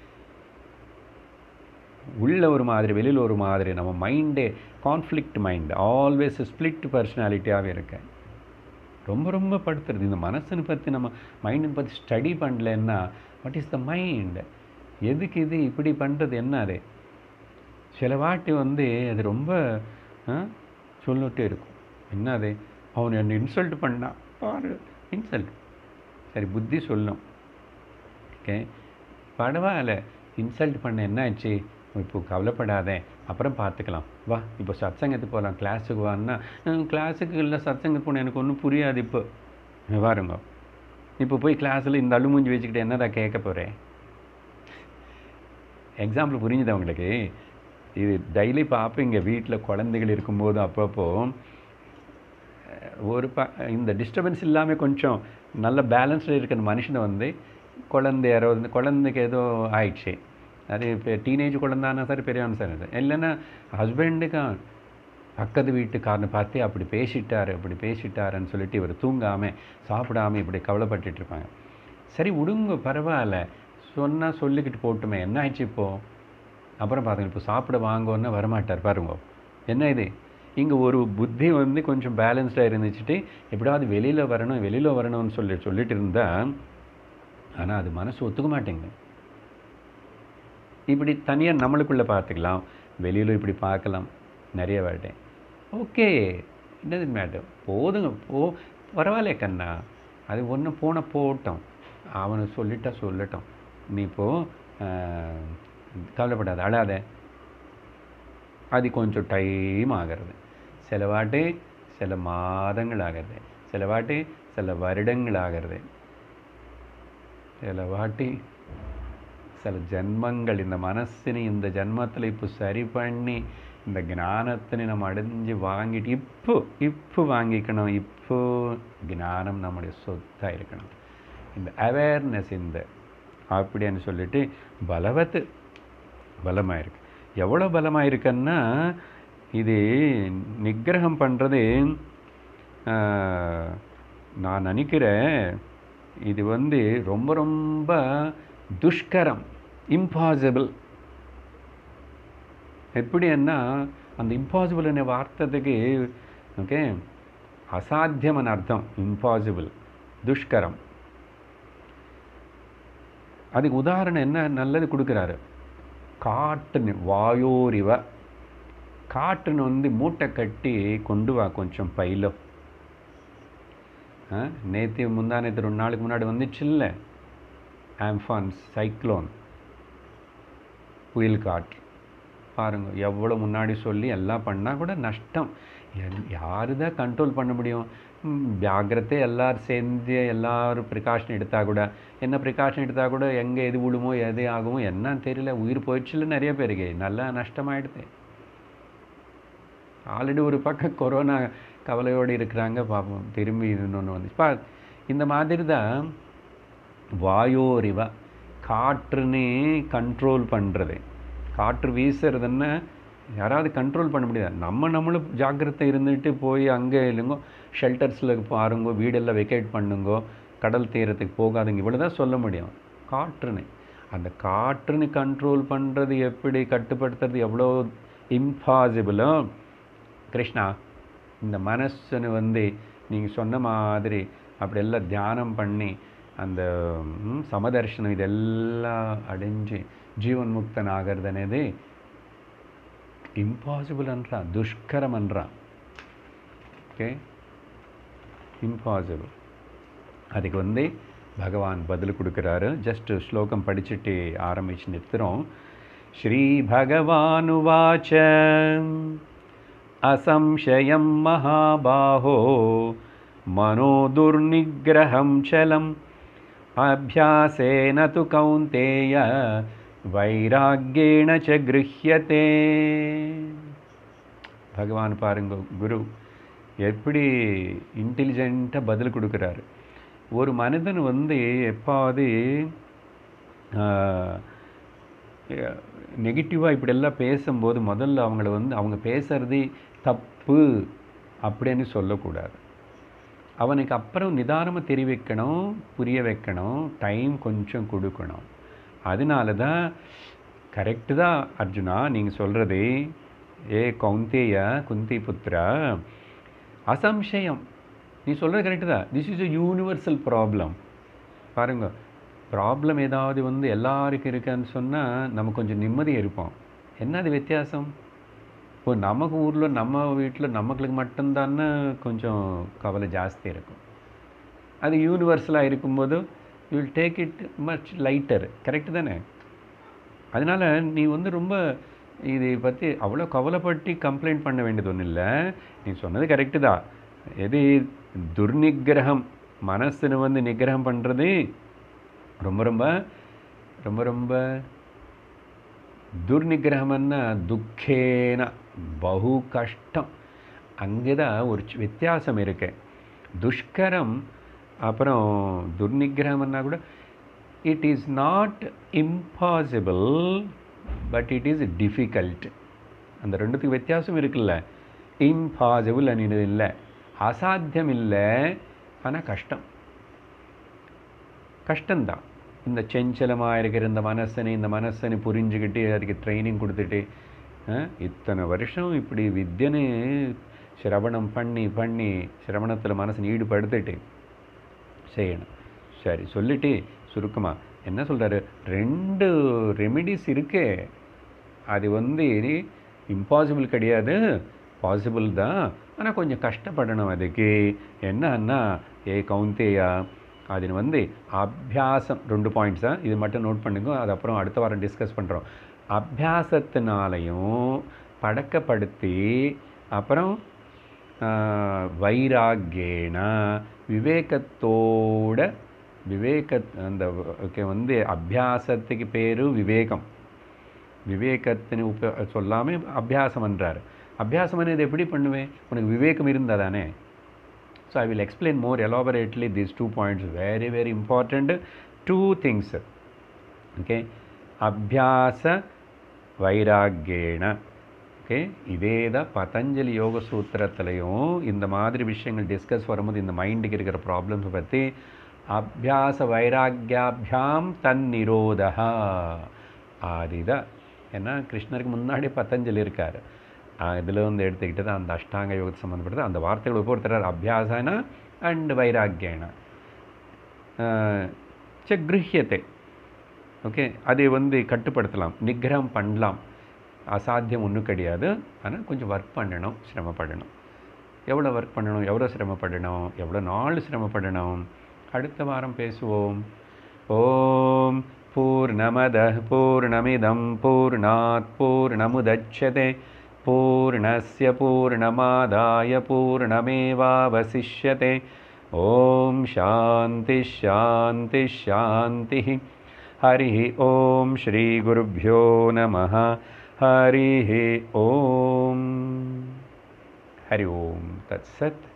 உள்ள ஒரு மாதிரி வெளியில் ஒரு மாதிரி, நம்ம மைண்டே கான்ஃப்ளிக்ட் மைண்ட், ஆல்வேஸ் ஸ்பிளிட் பர்சனாலிட்டியாகவே இருக்கேன். ரொம்ப ரொம்ப படுத்துறது இந்த மனசுன்னு பற்றி. நம்ம மைண்டை பற்றி ஸ்டடி பண்ணலன்னா வாட் இஸ் த மைண்ட், எதுக்கு இது இப்படி பண்ணுறது, என்ன அது? சில வாட்டி வந்து அது ரொம்ப சொல்லிட்டே இருக்கும். என்ன அது? அவன் என்னை இன்சல்ட் பண்ணான் பாரு, இன்சல்ட். சரி, புத்தி சொல்லும், ஓகே பரவாயில்ல, இன்சல்ட் பண்ண என்ன ஆச்சு, இப்போ கவலைப்படாதே, அப்புறம் பார்த்துக்கலாம், வா இப்போ சத்சங்கத்துக்கு போகலாம், கிளாஸுக்கு வான்னா. கிளாஸுக்கு இல்லை, சத்சங்கத்துக்கு போனால் எனக்கு ஒன்றும் புரியாது. இப்போ பாருங்க, இப்போ போய் கிளாஸில் இந்த அழுமூஞ்சி வச்சுக்கிட்டு என்னடா கேட்க போகிறேன்? எக்ஸாம்பிள் புரிஞ்சுது உங்களுக்கு? இது டெய்லி பார்ப்பீங்க வீட்டில் குழந்தைகள் இருக்கும்போது. அப்பப்போ ஒரு ப இந்த டிஸ்டர்பன்ஸ் இல்லாமல் கொஞ்சம் நல்ல பேலன்ஸில் இருக்கிற மனுஷனை வந்து குழந்தை யாரோ வந்து குழந்தைக்கு ஏதோ ஆயிடுச்சு, அது இப்போ டீனேஜ் குழந்தானா சரி, பெரியவன் சார் இல்லைன்னா ஹஸ்பண்டுக்கு பக்கத்து வீட்டுக்காரனை பார்த்து அப்படி பேசிட்டார் அப்படி பேசிட்டாருன்னு சொல்லிட்டு இவர் தூங்காமல் சாப்பிடாமல் இப்படி கவலைப்பட்டுட்டு இருப்பாங்க. சரி விடுங்க, பரவாயில்ல, சொன்னால் சொல்லிக்கிட்டு போட்டுமே, என்ன ஆயிடுச்சு இப்போது? அப்புறம் பார்த்துங்க, இப்போ சாப்பிட வாங்கன்னு வரமாட்டார் பாருங்க. என்ன இது? இங்கே ஒரு புத்தி வந்து கொஞ்சம் பேலன்ஸ்டாக இருந்துச்சுட்டு எப்படியாவது வெளியில் வரணும் வெளியில் வரணும்னு சொல்லி சொல்லிட்டு இருந்தால், ஆனால் அது மனசு ஒத்துக்க மாட்டேங்குது. இப்படி தனியாக நம்மளுக்குள்ளே பார்த்துக்கலாம், வெளியில் இப்படி பார்க்கலாம் நிறைய வாட்டேன். ஓகே, என்னது மேடம், போதுங்க, போ பரவாயில்ல கண்ணா, அது ஒன்று போன போட்டோம், அவனை சொல்லிட்டா சொல்லட்டும், நீ இப்போது கவலைப்படாத, அழாத. அது கொஞ்சம் டைம் ஆகிறது, சில வாட்டி சில மாதங்கள் ஆகிறது, சில வாட்டி சில வருடங்கள் ஆகிறது, சில வாட்டி சில ஜென்மங்கள். இந்த மனசினை இந்த ஜென்மத்தில் இப்போ சரி பண்ணி இந்த ஞானத்தினை நம்ம அடைஞ்சு வாங்கிட்டு இப்போ இப்போ வாங்கிக்கணும். இப்போ ஞானம் நம்முடைய சொத்தாக இருக்கணும். இந்த அவேர்னஸ் இந்த அப்படின்னு சொல்லிட்டு பலவத்து பலமாக இருக்கு. எவ்வளோ பலமாக இருக்குன்னா, இது நிகிரகம் பண்ணுறது நான் நினைக்கிறேன் இது வந்து ரொம்ப ரொம்ப துஷ்கரம், இம்பாசிபிள். எப்படின்னா அந்த இம்பாசிபிள் அనే வார்த்தைக்கு ஓகே அசாத்தியமான அர்த்தம். இம்பாசிபிள், துஷ்கரம். அதுக்கு உதாரணம் என்ன நல்லது கொடுக்குறாரு. காட்டுன்னு வாயோரிவ, காட்டுன்னு வந்து மூட்டை கட்டி கொண்டு வா கொஞ்சம் பையில. நேற்று முந்தா நேற்று ரெண்டு நாளுக்கு முன்னாடி வந்துச்சு இல்லை ஆம்ஃபான் சைக்ளோன், புயல் காற்று. பாருங்கள் எவ்வளோ முன்னாடி சொல்லி எல்லாம் பண்ணால் கூட நஷ்டம். யாரு தான் கண்ட்ரோல் பண்ண முடியும்? ஜாக்கிரதை எல்லோரும் சேர்ந்து எல்லோரும் ப்ரிகாஷன் எடுத்தால் கூட, என்ன ப்ரிகாஷன் எடுத்தால் கூட எங்கே எது விழுமோ எது ஆகுமோ என்னன்னு தெரியல. உயிர் போயிடுச்சுல நிறைய பேருக்கு, நல்லா நஷ்டமாயிடுது. ஆல்ரெடி ஒரு பக்கம் கொரோனா கவலையோடு இருக்கிறாங்க, பார்ப்போம் திரும்பி இன்னொன்று வந்துச்சு. பா இந்த மாதிரி தான் வாயோரிவா, காற்றுன்னு கண்ட்ரோல் பண்ணுறது. காற்று வீசுறதுன்னா யாராவது கண்ட்ரோல் பண்ண முடியாது. நம்ம நம்மளும் ஜாக்கிரதை இருந்துட்டு போய் அங்கே இல்லைங்கோ ஷெல்டர்ஸில் பாருங்கோ, வீடெல்லாம் வெக்கேட் பண்ணுங்கோ, கடல் தீரத்துக்கு போகாதுங்க, இவ்வளோ தான் சொல்ல முடியும். காற்றுன்னு அந்த காற்றுன்னு கண்ட்ரோல் பண்ணுறது எப்படி, கட்டுப்படுத்துறது எவ்வளோ இம்பாசிபிளோ, கிருஷ்ணா இந்த மனசுன்னு வந்து நீங்கள் சொன்ன மாதிரி அப்படியெல்லாம் தியானம் பண்ணி அந்த சமதர்ஷனம் இதெல்லாம் அடைஞ்சு ஜீவன் முக்தன் ஆகிறது అనేది ఇంపాసిబుల్ అనరా, దుష్కరం అనరా. Okay, impossible. அதுக்கு வந்து பகவான் பதில் கொடுக்குறாரு. ஜஸ்ட் ஸ்லோகம் படிச்சுட்டு ஆரம்பிச்சு நிறுத்துகிறோம். ஸ்ரீ பகவானுவாச்ச அசம்சயம் மகாபாஹோ மனோ துர்நிகிரஹம் சலம் அபியாசேன து கௌந்தேய வைராக்யேன ச கிருஹ்யதே. பகவான் பாருங்க, குரு எப்படி இன்டெலிஜென்ட்டாக பதில் கொடுக்குறாரு. ஒரு மனிதன் வந்து எப்பாவது நெகட்டிவாக இப்படியெல்லாம் பேசும்போது முதல்ல அவங்கள வந்து அவங்க பேசுகிறது தப்பு அப்படின்னு சொல்லக்கூடாது. அவனுக்கு அப்புறம் நிதானமாக தெரிய வைக்கணும், புரிய வைக்கணும், டைம் கொஞ்சம் கொடுக்கணும். அதனால தான் கரெக்டு தான் அர்ஜுனா நீங்கள் சொல்கிறது. ஏ கௌந்தேய குந்தி புத்திரா, அசம்சயம் நீ சொல்கிறது கரெக்டு தான். This is a universal problem. பாருங்க, ப்ராப்ளம் ஏதாவது வந்து எல்லாருக்கும் இருக்குன்னு சொன்னால் நம்ம கொஞ்சம் நிம்மதியாக இருப்போம். என்ன அது வித்தியாசம்? இப்போ நமக்கு ஊரில் நம்ம வீட்டில் நமக்கு மட்டும்தானே கொஞ்சம் கவலை ஜாஸ்தி இருக்கும். அது யூனிவர்சலாக இருக்கும்போது you will take it much lighter. Correct தானே? அதனால் நீ வந்து ரொம்ப இதை பற்றி அவ்வளோ கவலைப்பட்டு கம்ப்ளைண்ட் பண்ண வேண்டியது ஒன்றும் இல்லை. நீ சொன்னது கரெக்டு தான். எது துர்நிகிரகம், மனசுன்னு வந்து நிகிரகம் பண்ணுறது ரொம்ப ரொம்ப ரொம்ப ரொம்ப துர்நிகிரகம்னா துக்கேன பகு கஷ்டம். அங்கே தான் ஒரு வித்தியாசம் இருக்கு. துஷ்கரம் அப்புறம் துர்நிகிரகம்னா கூட it is not impossible, but it is difficult. அந்த ரெண்டுத்துக்கு வித்தியாசம் இருக்குல்ல. இம்பாசிபிள் அன்னிது இல்லை, அசாத்தியம் இல்லை, ஆனால் கஷ்டம் கஷ்டம்தான். இந்த செஞ்சலமாக இருக்கிற இந்த மனசனை இந்த மனசனை புரிஞ்சுக்கிட்டு அதுக்கு ட்ரைனிங் கொடுத்துட்டு இத்தனை வருஷம் இப்படி வித்யன்னு சிரவணம் பண்ணி பண்ணி சிரவணத்தில் மனசனை ஈடுபடுத்திட்டு செய்யணும். சரி சொல்லிட்டு சுருக்கமாக என்ன சொல்கிறாரு, ரெண்டு ரெமிடிஸ் இருக்கே. அது வந்து இம்பாசிபிள் கிடையாது, பாசிபிள் தான், ஆனால் கொஞ்சம் கஷ்டப்படணும். அதுக்கு என்னன்னா ஏ கௌந்தேயா, அது வந்து அபியாசம். ரெண்டு பாயிண்ட்ஸ் தான், இது மட்டும் நோட் பண்ணுங்க. அது அப்புறம் அடுத்த வாரம் டிஸ்கஸ் பண்ணுறோம். அபியாசத்தினாலையும் பழக்கப்படுத்தி அப்புறம் வைராக்யேன விவேகத்தோட விவேக அந்த ஓகே வந்து அபியாசத்துக்கு பேர் விவேகம். விவேகத்தின்னு உப்ப சொல்லாமல் அபியாசம் பண்ணுறாரு. அபியாசம் అనేది எப்படி பண்ணுவேன்? உனக்கு விவேகம் இருந்தால் தானே. So I will explain more elaborately these two points. Very very important two things. Okay, abhyasa vairagyena. Okay, இதே தான் பதஞ்சலி யோக சூத்திரத்திலையும் இந்த மாதிரி விஷயங்கள் டிஸ்கஸ் வரும்போது இந்த மைண்டுக்கு இருக்கிற ப்ராப்ளம்ஸை பற்றி அபியாச வைராக்கியாபியாம் தன் நிரோதா அதுதான். ஏன்னா கிருஷ்ணருக்கு முன்னாடி பதஞ்சலி இருக்கார். இதில் வந்து எடுத்துக்கிட்டு தான் அந்த அஷ்டாங்க யோகத்தை சம்மந்தப்பட்டது அந்த வார்த்தைகள் ஒவ்வொருத்தர் அபியாசனா அண்ட் வைராக்கியனா ச கிருஹ்யத்தை. ஓகே, அதை வந்து கட்டுப்படுத்தலாம், நிகிரகம் பண்ணலாம். அசாத்தியம் ஒன்றும் கிடையாது. ஆனால் கொஞ்சம் ஒர்க் பண்ணணும், சிரமப்படணும். எவ்வளோ ஒர்க் பண்ணணும், எவ்வளோ சிரமப்படணும், எவ்வளோ நாள் சிரமப்படணும், அடுத்த வாரம் பேசுவோம். ஓம் பூர்ணமத பூர்ணமிதம் பூர்ணாத் பூர்ணமுதச்யதே பூர்ணஸ்ய பூர்ணமாதாய பூர்ணமேவாவசிஷ்யதே. ஓம் சாந்தி ஷாந்தி ஷாந்தி. ஹரி ஓம் ஸ்ரீ குருப்யோ நமः. ஹரி ஓம். ஹரி ஓம் தத்சத்.